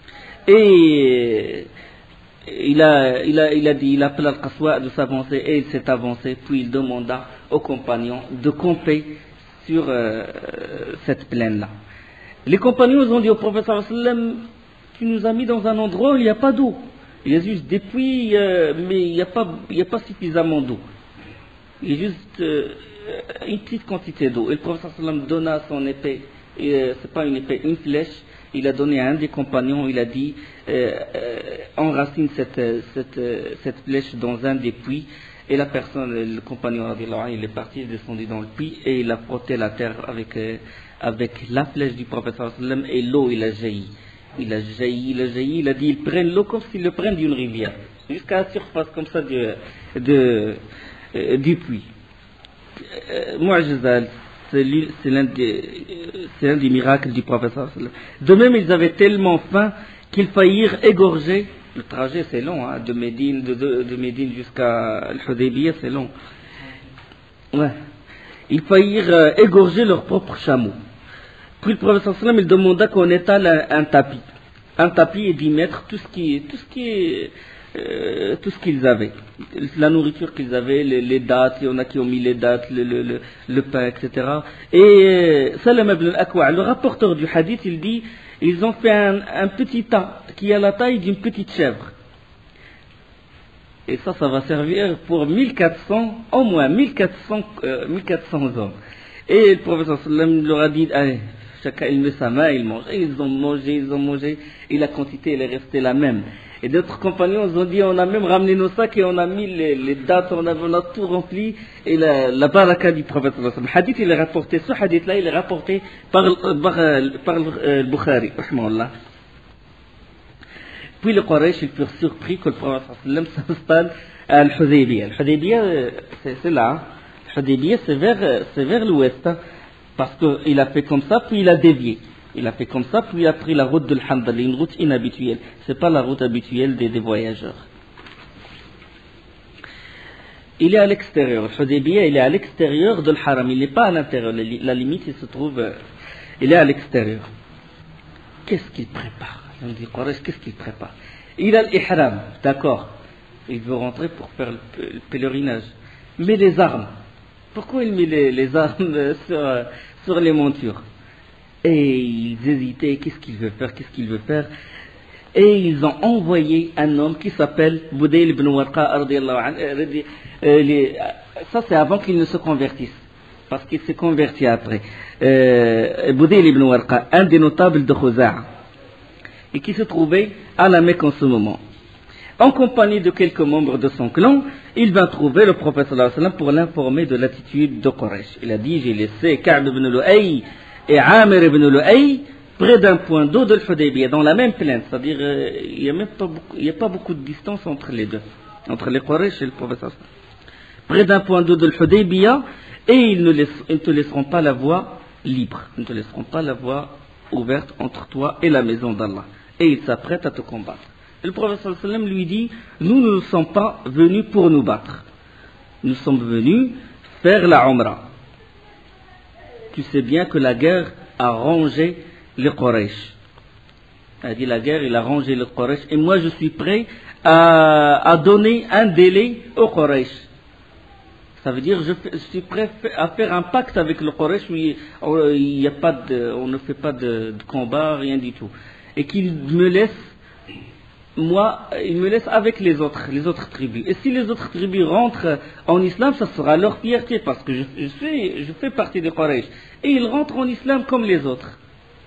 Et il a, il a, il a dit, il appela Al-Qaswa de s'avancer, et il s'est avancé, puis il demanda aux compagnons de camper sur euh, cette plaine-là. Les compagnons ont dit au prophète sallallahu alayhi wa sallam, tu nous as mis dans un endroit où il n'y a pas d'eau. Il y a juste des puits, euh, mais il n'y a pas, il n'y a pas suffisamment d'eau. Il y a juste euh, une petite quantité d'eau. Et le prophète sallallahu alayhi wa sallam donna son épée, et, euh, c'est pas une épée, une flèche. Il a donné à un des compagnons, il a dit, euh, euh, enracine cette, cette, cette flèche dans un des puits. Et la personne, le compagnon, il est parti, il est descendu dans le puits et il a frotté la terre avec, euh, avec la flèche du prophète sallam, et l'eau, il a jailli. Il a jailli, il a jailli, il a dit, ils prennent l'eau comme s'ils le prennent d'une rivière, jusqu'à la surface comme ça de, de, euh, du puits. Euh, Mu'jizal, c'est l'un des, c'est l'un des miracles du prophète sallam. De même, ils avaient tellement faim qu'ils faillirent égorger. Le trajet c'est long, hein, de Médine, de, de, de Médine jusqu'à Al-Hudaybiyah, c'est long. Ouais. Ils faillirent euh, égorger leur propre chameau. Puis le prophète sallallahu alayhi wa sallam, il demanda qu'on étale un, un tapis. Un tapis et d'y mettre tout ce qui, tout ce qui est, euh, tout ce qu'ils avaient. La nourriture qu'ils avaient, les, les dattes, il y en a qui ont mis les dattes, le, le, le, le pain, et cetera. Et euh, Salam ibn al-Akwa', le rapporteur du hadith, il dit, ils ont fait un, un petit tas qui a la taille d'une petite chèvre. Et ça, ça va servir pour mille quatre cents, au moins mille quatre cents, euh, mille quatre cents hommes. Et le prophète sallam leur a dit, allez, chacun il met sa main, il mange. Et ils ont mangé, ils ont mangé, et la quantité elle est restée la même. Et d'autres compagnons ont dit, on a même ramené nos sacs et on a mis les, les dates, on a, on a tout rempli, et la, la baraka du prophète sallallahu alayhi wa sallam. Hadith, il est rapporté, ce hadith-là, il est rapporté par, par, par le Bukhari, rahmahullah. Puis les Quraysh, ils furent surpris que le prophète sallallahu alayhi wa sallam s'installe à Al-Hudaybiyah. Al-Hudaybiyah, c'est là. Al-Hudaybiyah, c'est vers, c'est vers l'ouest, hein, parce qu'il a fait comme ça, puis il a dévié. Il a fait comme ça, puis il a pris la route de l'Hamdallah, une route inhabituelle. Ce n'est pas la route habituelle des, des voyageurs. Il est à l'extérieur. Le Hudaybiyah, il est à l'extérieur de l'Haram. Il n'est pas à l'intérieur. La limite, il se trouve, euh, il est à l'extérieur. Qu'est-ce qu'il prépare? On dit, Quraysh, qu'est-ce qu'il prépare? Il a l'Ihram, d'accord. Il veut rentrer pour faire le, le pèlerinage. Mais les armes, pourquoi il met les, les armes sur, euh, sur les montures? Et ils hésitaient, qu'est-ce qu'il veut faire, qu'est-ce qu'il veut faire. Et ils ont envoyé un homme qui s'appelle Budayl ibn Warqa, anhu. Ça c'est avant qu'il ne se convertisse, parce qu'il s'est converti après. Euh, Budayl ibn Warqa, un des notables de Khuza'a, et qui se trouvait à la Mecque en ce moment. En compagnie de quelques membres de son clan, il va trouver le prophète sallallahu alayhi wa sallam pour l'informer de l'attitude de Quraysh. Il a dit, j'ai laissé Ka'b ibn Lu'ay et Amir ibn Lu'ay près d'un point d'eau de l'Hudaybiyah, dans la même plaine, c'est-à-dire euh, il n'y a même pas beaucoup, il n'y a pas beaucoup de distance entre les deux, entre les Quraysh et le prophète sallallahu alayhi wa sallam. Près d'un point d'eau de l'Hudaybiyah, et ils ne, laissent, ils ne te laisseront pas la voie libre, ils ne te laisseront pas la voie ouverte entre toi et la maison d'Allah, et ils s'apprêtent à te combattre. Et le prophète sallallahu alayhi wa sallam lui dit, nous ne sommes pas venus pour nous battre, nous sommes venus faire la Umrah. Tu sais bien que la guerre a rangé les Quraysh. Il a dit la guerre, il a rangé les Quraysh. Et moi, je suis prêt à, à donner un délai aux Quraysh. Ça veut dire, je, je suis prêt à faire un pacte avec le Quraysh où il, il y a pas de, on ne fait pas de, de combat, rien du tout. Et qu'il me laisse, moi, il me laisse avec les autres, les autres tribus. Et si les autres tribus rentrent en islam, ça sera leur fierté, parce que je, je, suis, je fais partie des Quraysh. Et ils rentrent en islam comme les autres.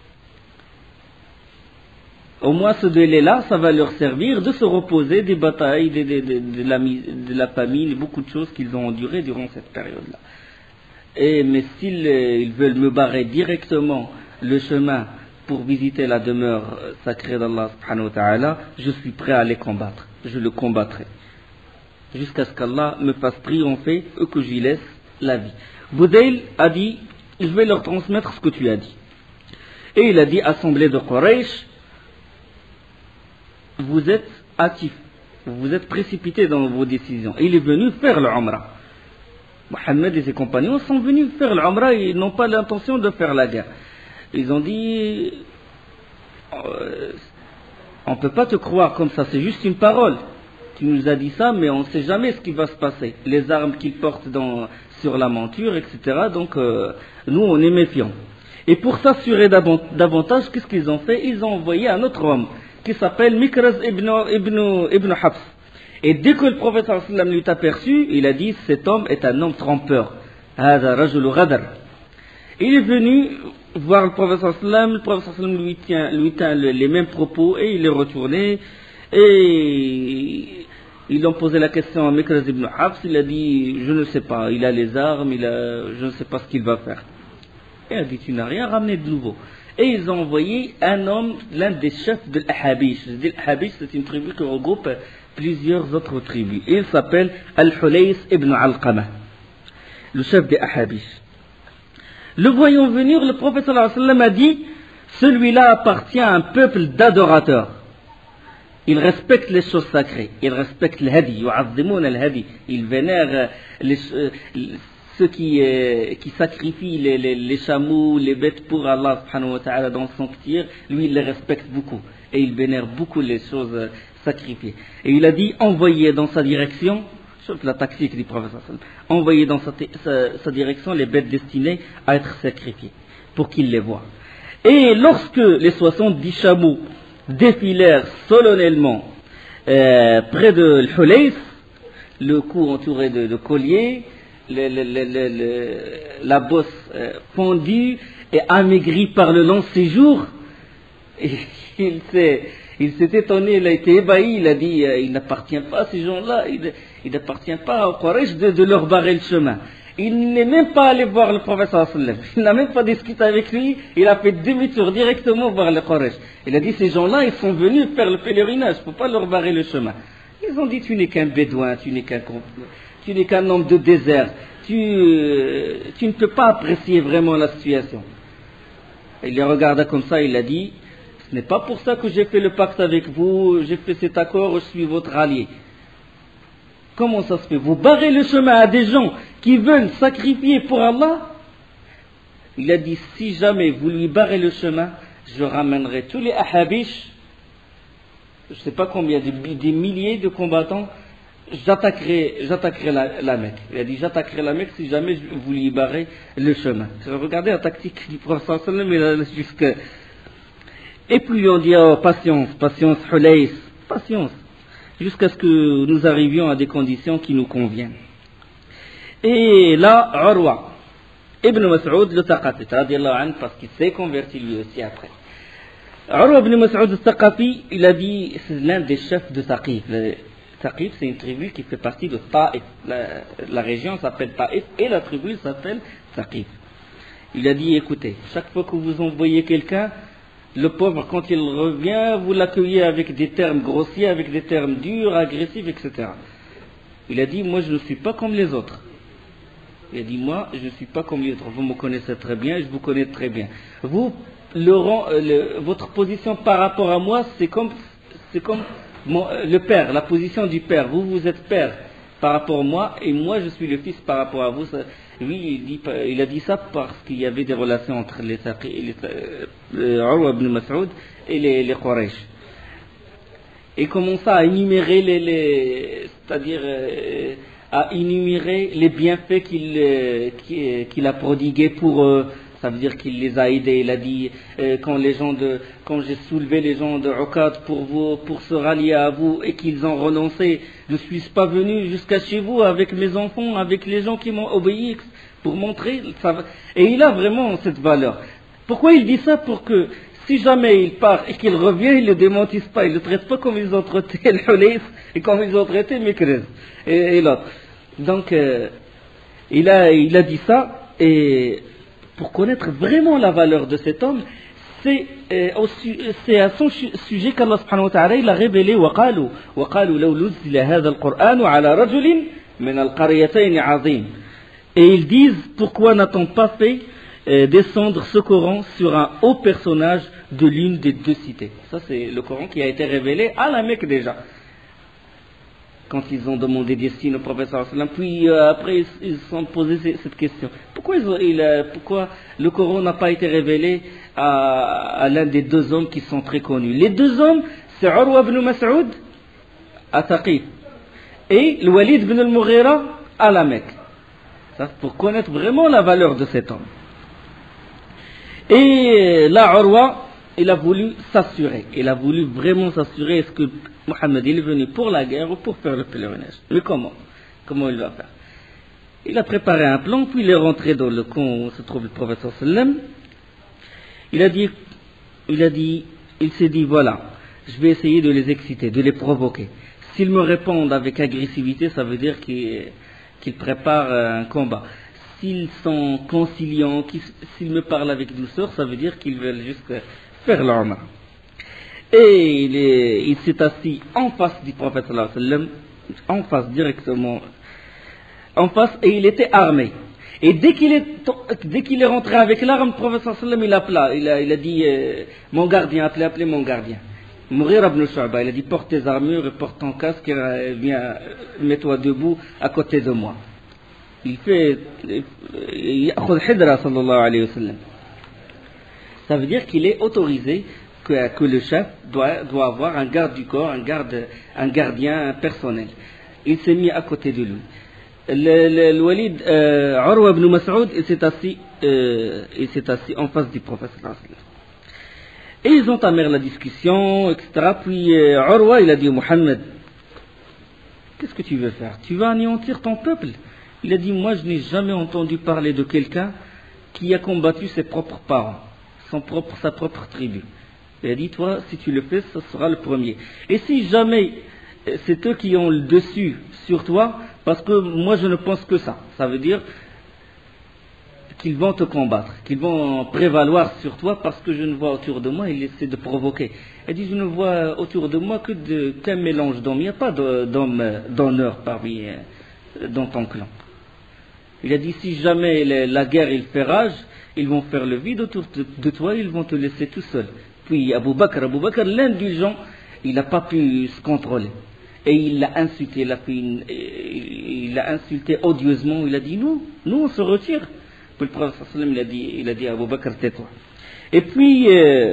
Au moins ce délai-là, ça va leur servir de se reposer des batailles, de, de, de, de, la, de la famine, beaucoup de choses qu'ils ont endurées durant cette période-là. Et, mais s'ils ils veulent me barrer directement le chemin pour visiter la demeure sacrée d'Allah subhanahu wa ta'ala, je suis prêt à les combattre. Je le combattrai. Jusqu'à ce qu'Allah me fasse triompher et que j'y laisse la vie. Budayl a dit, je vais leur transmettre ce que tu as dit. Et il a dit, assemblée de Quraysh, vous êtes hâtifs, vous êtes précipités dans vos décisions. Et il est venu faire le Umrah. Mohammed et ses compagnons sont venus faire le Umrah et ils n'ont pas l'intention de faire la guerre. Ils ont dit, euh, on ne peut pas te croire comme ça, c'est juste une parole. Tu nous as dit ça, mais on ne sait jamais ce qui va se passer. Les armes qu'ils portent dans, sur la monture, et cetera. Donc, euh, nous, on est méfiants. Et pour s'assurer davantage, qu'est-ce qu'ils ont fait? Ils ont envoyé un autre homme qui s'appelle Mikraz ibn, ibn, ibn Habs. Et dès que le prophète sallallahu alayhi wa sallam l'eut aperçu, il a dit, cet homme est un homme trompeur. Hada rajul ghadar. Il est venu voir le prophète sallallahu alayhi wa sallam, le prophète sallallahu alayhi wa sallam lui tient, lui tient les mêmes propos et il est retourné. Et ils ont posé la question à Mikraz ibn Habs, il a dit, je ne sais pas, il a les armes, il a, je ne sais pas ce qu'il va faire. Et il a dit, tu n'as rien ramené de nouveau. Et ils ont envoyé un homme, l'un des chefs de l'Ahabish. Je dis l'Ahabish, c'est une tribu qui regroupe plusieurs autres tribus. Et il s'appelle Al-Hulays ibn Alqamah, le chef des Ahabish. Le voyant venir, le prophète sallallahu alayhi wa sallam a dit, celui-là appartient à un peuple d'adorateurs. Il respecte les choses sacrées, il respecte le hadi, yu'azzimoun al-hadi, il vénère les, ceux qui, euh, qui sacrifient les, les, les chameaux, les bêtes pour Allah subhanahu wa ta'ala dans son sanctuaire, lui il les respecte beaucoup et il vénère beaucoup les choses euh, sacrifiées. Et il a dit, envoyez dans sa direction, sauf la tactique du prophète sallallahu alayhi wa sallam, envoyez dans sa, sa, sa direction les bêtes destinées à être sacrifiées, pour qu'il les voie. Et lorsque les soixante-dix chameaux défilèrent solennellement euh, près de l'Hulays, le cou entouré de, de colliers, le, le, le, le, la bosse euh, fondue et amaigrie par le long séjour. Et il s'est, il s'est étonné, il a été ébahi, il a dit, euh, il n'appartient pas à ces gens-là, il, il n'appartient pas au Quraysh de, de leur barrer le chemin. Il n'est même pas allé voir le prophète sallallahu alayhi wa sallam. Il n'a même pas discuté avec lui. Il a fait demi-tour directement vers le Quraysh. Il a dit, ces gens-là, ils sont venus faire le pèlerinage. Il ne faut pas leur barrer le chemin. Ils ont dit, tu n'es qu'un bédouin, tu n'es qu'un, tu n'es qu'un homme de désert. Tu, euh, tu ne peux pas apprécier vraiment la situation. Il les regarda comme ça, il a dit, ce n'est pas pour ça que j'ai fait le pacte avec vous, j'ai fait cet accord, je suis votre allié. Comment ça se fait? Vous barrez le chemin à des gens qui veulent sacrifier pour Allah? Il a dit, si jamais vous lui barrez le chemin, je ramènerai tous les Ahabish, je ne sais pas combien, des, des milliers de combattants, j'attaquerai, j'attaquerai la, la Mecque. Il a dit, j'attaquerai la Mecque si jamais vous lui barrez le chemin. Regardez la tactique du prophète sallallahu alayhi wa sallam, jusqu'à... Et puis on dit, oh, patience, patience, Hulays, patience. Jusqu'à ce que nous arrivions à des conditions qui nous conviennent. Et là, Urwa, Ibn Mas'ud le Thaqafi, radiallahu anhu, parce qu'il s'est converti lui aussi après. Urwa ibn Mas'ud le Thaqafi, il a dit, c'est l'un des chefs de Thaqif. Thaqif, c'est une tribu qui fait partie de Taïf. La, la région s'appelle Taïf et la tribu s'appelle Thaqif. Il a dit, écoutez, chaque fois que vous envoyez quelqu'un, le pauvre, quand il revient, vous l'accueillez avec des termes grossiers, avec des termes durs, agressifs, et cetera. Il a dit, moi je ne suis pas comme les autres. Il a dit, moi je ne suis pas comme les autres. Vous me connaissez très bien, je vous connais très bien. Vous, le rang, le, votre position par rapport à moi, c'est comme, c'est comme mon, le père, la position du père. Vous, vous êtes père par rapport à moi, et moi je suis le fils par rapport à vous. Ça, lui, il, dit, il a dit ça parce qu'il y avait des relations entre les Urwa ibn Mas'ud et les, les Quraysh. Et commença à énumérer les, les c'est-à-dire euh, à énumérer les bienfaits qu'il, euh, qu'il a prodigués pour eux. Ça veut dire qu'il les a aidés. Il a dit, euh, quand les gens de, quand j'ai soulevé les gens de Uqad pour vous, pour se rallier à vous et qu'ils ont renoncé, je ne suis pas venu jusqu'à chez vous avec mes enfants, avec les gens qui m'ont obéi pour montrer. Ça, et il a vraiment cette valeur. Pourquoi il dit ça? Pour que si jamais il part et qu'il revient, il ne le démentisse pas, il ne le traite pas comme ils ont traité le Hulays et comme ils ont traité Mikraz et, et l'autre. Donc, euh, il a, il a dit ça et pour connaître vraiment la valeur de cet homme, c'est euh, c'est à son sujet qu'Allah subhanahu wa ta'ala il a révélé وقالوا وقالوا لو نزل هذا القرآن على رجل من القريتين عظيم. Et ils disent, pourquoi n'a-t-on pas fait euh, descendre ce Coran sur un haut personnage de l'une des deux cités? Ça, c'est le Coran qui a été révélé à la Mecque déjà. Quand ils ont demandé des signes au prophète sallallahu alayhi wa sallam, puis euh, après ils se sont posé cette question. Pourquoi, ils ont, il, euh, pourquoi le Coran n'a pas été révélé à, à l'un des deux hommes qui sont très connus? Les deux hommes, c'est Urwa ibn Mas'ud à Thaqif et le Walid ibn al-Mughira à la Mecque. Ça, pour connaître vraiment la valeur de cet homme. Et là, Urwa, il a voulu s'assurer. Il a voulu vraiment s'assurer est-ce que Mohammed il est venu pour la guerre ou pour faire le pèlerinage. Mais comment? Comment il va faire? Il a préparé un plan, puis il est rentré dans le camp où se trouve le prophète sallam. Il a dit, il a dit, il s'est dit voilà, je vais essayer de les exciter, de les provoquer. S'ils me répondent avec agressivité, ça veut dire qu'ils qu'ils préparent un combat. S'ils sont conciliants, s'ils me parlent avec douceur, ça veut dire qu'ils veulent juste faire leur main. Et il, est, il s'est assis en face du prophète sallallahu alayhi wa sallam, en face directement, en face, et il était armé. Et dès qu'il est, dès qu'il est rentré avec l'arme, le prophète sallallahu alayhi wa sallam, il a appelé, il a, il a dit, euh, mon gardien, appelez, appelez mon gardien. Mourir ibn Shu'ba, il a dit, porte tes armures et porte ton casque, et viens, mets-toi debout à côté de moi. Il fait, ya'khudh hidra sallallahu alayhi wa sallam. Ça veut dire qu'il est autorisé que, que le chef doit, doit avoir un garde du corps, un, garde, un gardien personnel. Il s'est mis à côté de lui. Le, le, le Walid, euh, Urwa ibn Mas'ud, il s'est assis, euh, il s'est assis en face du prophète sallallahu alayhi wa sallam. Et ils ont entamé la discussion, et cetera. Puis euh, Urwa, il a dit au Mohammed, qu'est-ce que tu veux faire? Tu vas anéantir ton peuple? Il a dit, moi je n'ai jamais entendu parler de quelqu'un qui a combattu ses propres parents, son propre, sa propre tribu. Il a dit, toi, si tu le fais, ce sera le premier. Et si jamais c'est eux qui ont le dessus sur toi, parce que moi je ne pense que ça, ça veut dire qu'ils vont te combattre, qu'ils vont prévaloir sur toi parce que je ne vois autour de moi, il essaie de provoquer. Il dit, je ne vois autour de moi que de, qu'un mélange d'hommes, il n'y a pas d'hommes d'honneur parmi, dans ton clan. Il a dit, si jamais la guerre il fait rage, ils vont faire le vide autour de, de toi, ils vont te laisser tout seul. Puis Abu Bakr, Abu Bakr, l'indulgent, il n'a pas pu se contrôler. Et il l'a insulté, il a, une, il l'a insulté odieusement, il a dit, nous, nous on se retire. Puis le prophète sallam, il a dit, il a dit à Abu Bakr, tais-toi. Et puis, euh,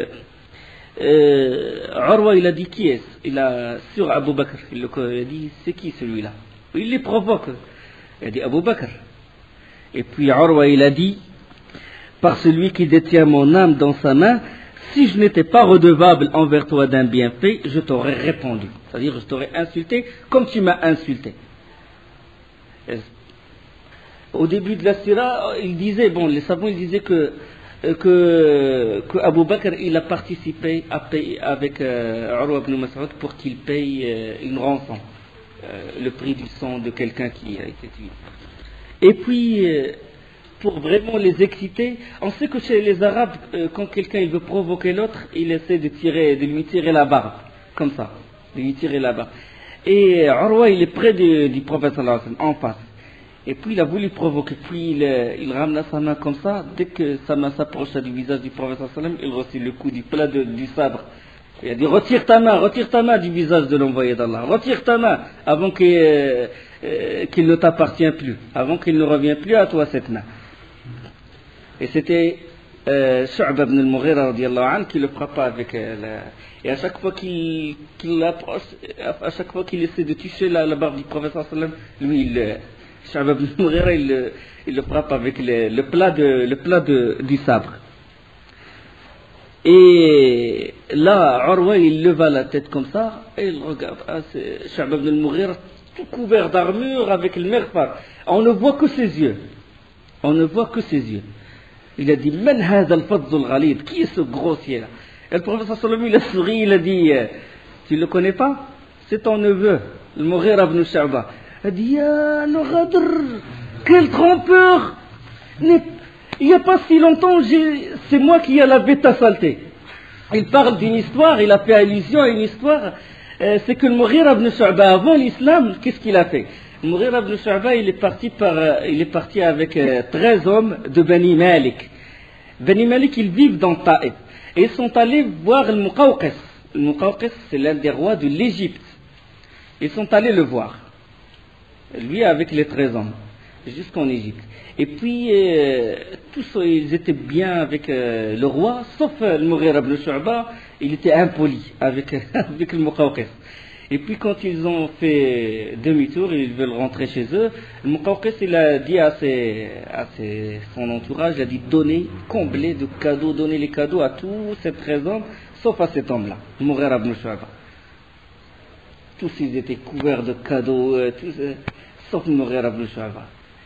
euh, Urwa, il a dit, qui est-ce? Il a, sur Abu Bakr, il, il a dit, c'est qui celui-là? Il les provoque. Il a dit, Abu Bakr. Et puis Urwa, il a dit, par celui qui détient mon âme dans sa main, si je n'étais pas redevable envers toi d'un bienfait, je t'aurais répondu. C'est-à-dire, je t'aurais insulté comme tu m'as insulté. Au début de la Sira, il disait, bon, les savants, ils disaient que, que, que Abu Bakr, il a participé à payer avec euh, Urwa ibn Mas'ud pour qu'il paye euh, une rançon, euh, le prix du sang de quelqu'un qui a été tué. Et puis, euh, pour vraiment les exciter, on sait que chez les Arabes, euh, quand quelqu'un il veut provoquer l'autre, il essaie de tirer, de lui tirer la barbe, comme ça, de lui tirer la barbe. Et Urwa, il est près de, du prophète sallallahu alayhi wa sallam, en face. Et puis il a voulu provoquer, puis il, il ramena sa main comme ça, dès que sa main s'approcha du visage du prophète sallallahu alayhi wa sallam, il reçut le coup du plat de, du sabre. Il a dit, retire ta main, retire ta main du visage de l'envoyé d'Allah, retire ta main, avant qu'il, euh, euh, qu'il ne t'appartient plus, avant qu'il ne revienne plus à toi cette main. Et c'était euh, Shu'ba ibn al-Mughira radiyallahu anhu qui le frappa avec euh, la... Et à chaque fois qu'il, qu'il l'approche, à chaque fois qu'il essaie de toucher la, la barbe du prophète sallallahu alayhi wa sallam, lui il... Shu'ba ibn al-Mughira il, il le frappe avec le, le plat, de, le plat de, du sabre. Et là, Urwa, il leva la tête comme ça, et il regarde, ah, c'est Shu'ba ibn al-Mughira, tout couvert d'armure avec le merfar. On ne voit que ses yeux. On ne voit que ses yeux. Il a dit, Man hadha al-fadz al-ghalid, qui est ce grossier là? Et le prophète sallallahu alayhi wa sallam, il a souri, il a dit, tu ne le connais pas? C'est ton neveu, le Mughira ibn Shu'ba. Il a dit, ya le Ghadr, quel trompeur! Il n'y a pas si longtemps, c'est moi qui ai lavé ta saleté. il parle d'une histoire, il a fait allusion à une histoire, euh, c'est que le Mughira ibn Shu'ba, avant l'islam, qu'est-ce qu'il a fait? Le Mughira ibn Shu'ba, il est parti, par, euh, il est parti avec euh, treize hommes de Bani Malik. Bani Malik, ils vivent dans Taïf. Et ils sont allés voir le Muqawqis. Le Muqawqis, c'est l'un des rois de l'Égypte. Ils sont allés le voir. Lui avec les treize hommes, jusqu'en Égypte. Et puis, euh, tous ils étaient bien avec euh, le roi, sauf euh, le Mughira ibn Shu'ba, il était impoli avec, avec le Muqawqis. Et puis quand ils ont fait demi-tour, ils veulent rentrer chez eux, le Muqawqis il a dit à, ses, à ses, son entourage, il a dit donnez, comblez de cadeaux, donnez les cadeaux à tous ces treize hommes, sauf à cet homme-là, le Mughira ibn Shu'ba. Tous ils étaient couverts de cadeaux, euh, tous, euh, sauf le Mughira ibn Shu'ba.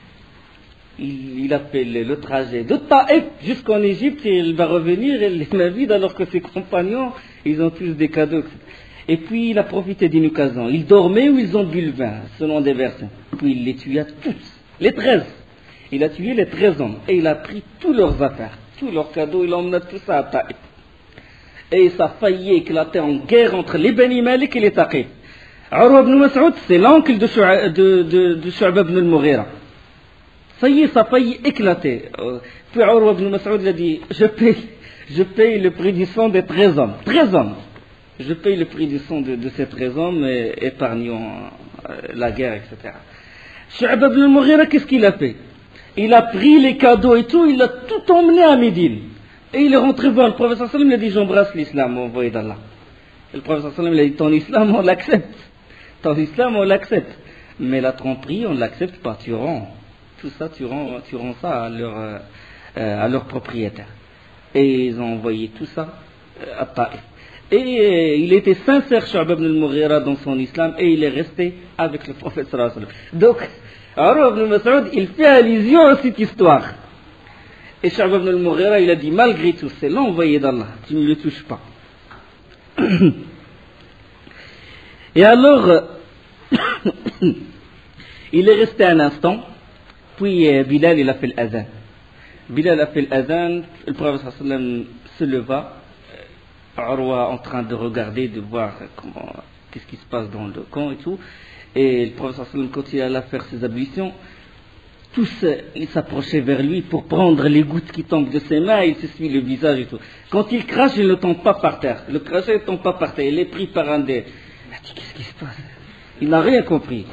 Il, il a fait le, le trajet de Taïf jusqu'en Égypte et il va revenir et les mains vides alors que ses compagnons, ils ont tous des cadeaux. Et puis il a profité d'une occasion. Ils dormaient ou ils ont bu le vin, selon des versions. Puis il les tua tous, les treize. Il a tué les treize hommes et il a pris tous leurs affaires, tous leurs cadeaux, il emmena tout ça à Taïf. Et ça a failli éclater en guerre entre les Bani Malik et les Taqif. Urwa ibn Mas'ud, c'est l'oncle de Shu'ba de, de, de Shu'ba ibn al-Mughira. Ça y est, ça a failli éclater. Puis Urwa ibn Mas'ud a dit, je paye, je paye le prix du sang des treize hommes. treize hommes. Je paye le prix du sang de, de ces treize hommes, et épargnons euh, la guerre, et cetera. Shu'ba ibn al-Mughira, qu'est-ce qu'il a fait? Il a pris les cadeaux et tout, il a tout emmené à Médine. Et il est rentré voir le prophète sallallahu alayhi wa sallam, il a dit, j'embrasse l'islam, envoyé d'Allah. Et le prophète sallallahu alayhi wa sallam, il a dit, ton islam, on l'accepte. Ton islam, on l'accepte. Mais la tromperie, on ne l'accepte pas, tu rends. Tout ça, tu rends, tu rends ça à leur, euh, à leur propriétaire. Et ils ont envoyé tout ça euh, à Taïf. Et euh, il était sincère, Shu'ba ibn al-Mughira, dans son islam, et il est resté avec le prophète sallallahu alayhi wa sallam. Donc, Urwa ibn Mas'ud, il fait allusion à cette histoire. Et Shu'ba ibn al-Mughira, il a dit, malgré tout, c'est l'envoyé d'Allah, tu ne le touches pas. Et alors, il est resté un instant, puis euh, Bilal, il a fait l'adhan. Bilal a fait l'adhan, le prophète sallallahu alayhi wa sallam se leva, Urwa en train de regarder, de voir comment, qu'est-ce qui se passe dans le camp et tout. Et le prophète sallallahu alayhi wa sallam, quand il allait faire ses ablutions, tous ils s'approchaient vers lui pour prendre les gouttes qui tombent de ses mains, il s'essuie le visage et tout. Quand il crache, il ne tombe pas par terre. Le crachat ne tombe pas par terre, il est pris par un des... Il a dit, qu'est-ce qui se passe? Il n'a rien compris.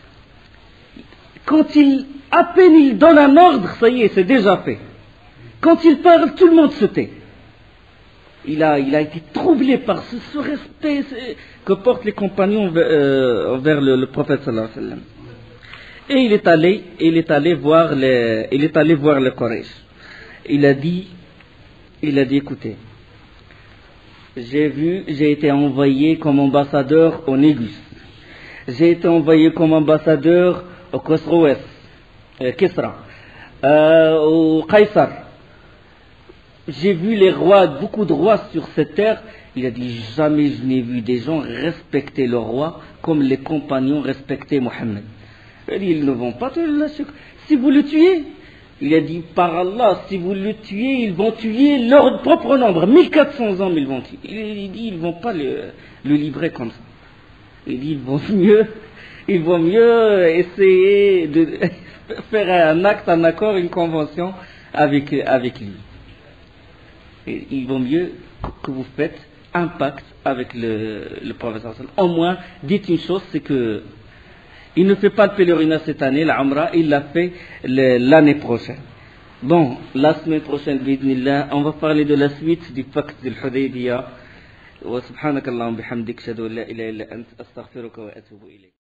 Quand il, à peine il donne un ordre, ça y est, c'est déjà fait. Quand il parle, tout le monde se tait. Il a, il a été troublé par ce, ce respect que portent les compagnons vers, euh, vers le, le prophète sallallahu alayhi wa sallam. Et il est allé, il est allé voir les, il est allé voir le Quraysh. Il a dit, il a dit, écoutez, j'ai vu, j'ai été envoyé comme ambassadeur au Négus. J'ai été envoyé comme ambassadeur au Khosroès, euh, Kisra, euh, au Qaysar. J'ai vu les rois, beaucoup de rois sur cette terre. Il a dit, jamais je n'ai vu des gens respecter le roi comme les compagnons respectaient Mohammed. Il a dit, ils ne vont pas te lâcher. Si vous le tuez, il a dit, par Allah, si vous le tuez, ils vont tuer leur propre nombre. mille quatre cents hommes, ils vont tuer. Il dit, ils ne vont pas le, le livrer comme ça. Il dit, ils vont mieux, ils vont mieux essayer de faire un acte, un accord, une convention avec, avec lui. Et il vaut mieux que vous faites un pacte avec le, le prophète. Au moins, dites une chose, c'est que il ne fait pas le pèlerinage cette année, la Umrah, il l'a fait l'année prochaine. Bon, la semaine prochaine, bidnillah, on va parler de la suite du pacte de l'Hudaybiyah. Wa subhanakallahumma bihamdik, shadu la ilaha illa ant, astaghfiruka wa atubu ilayk.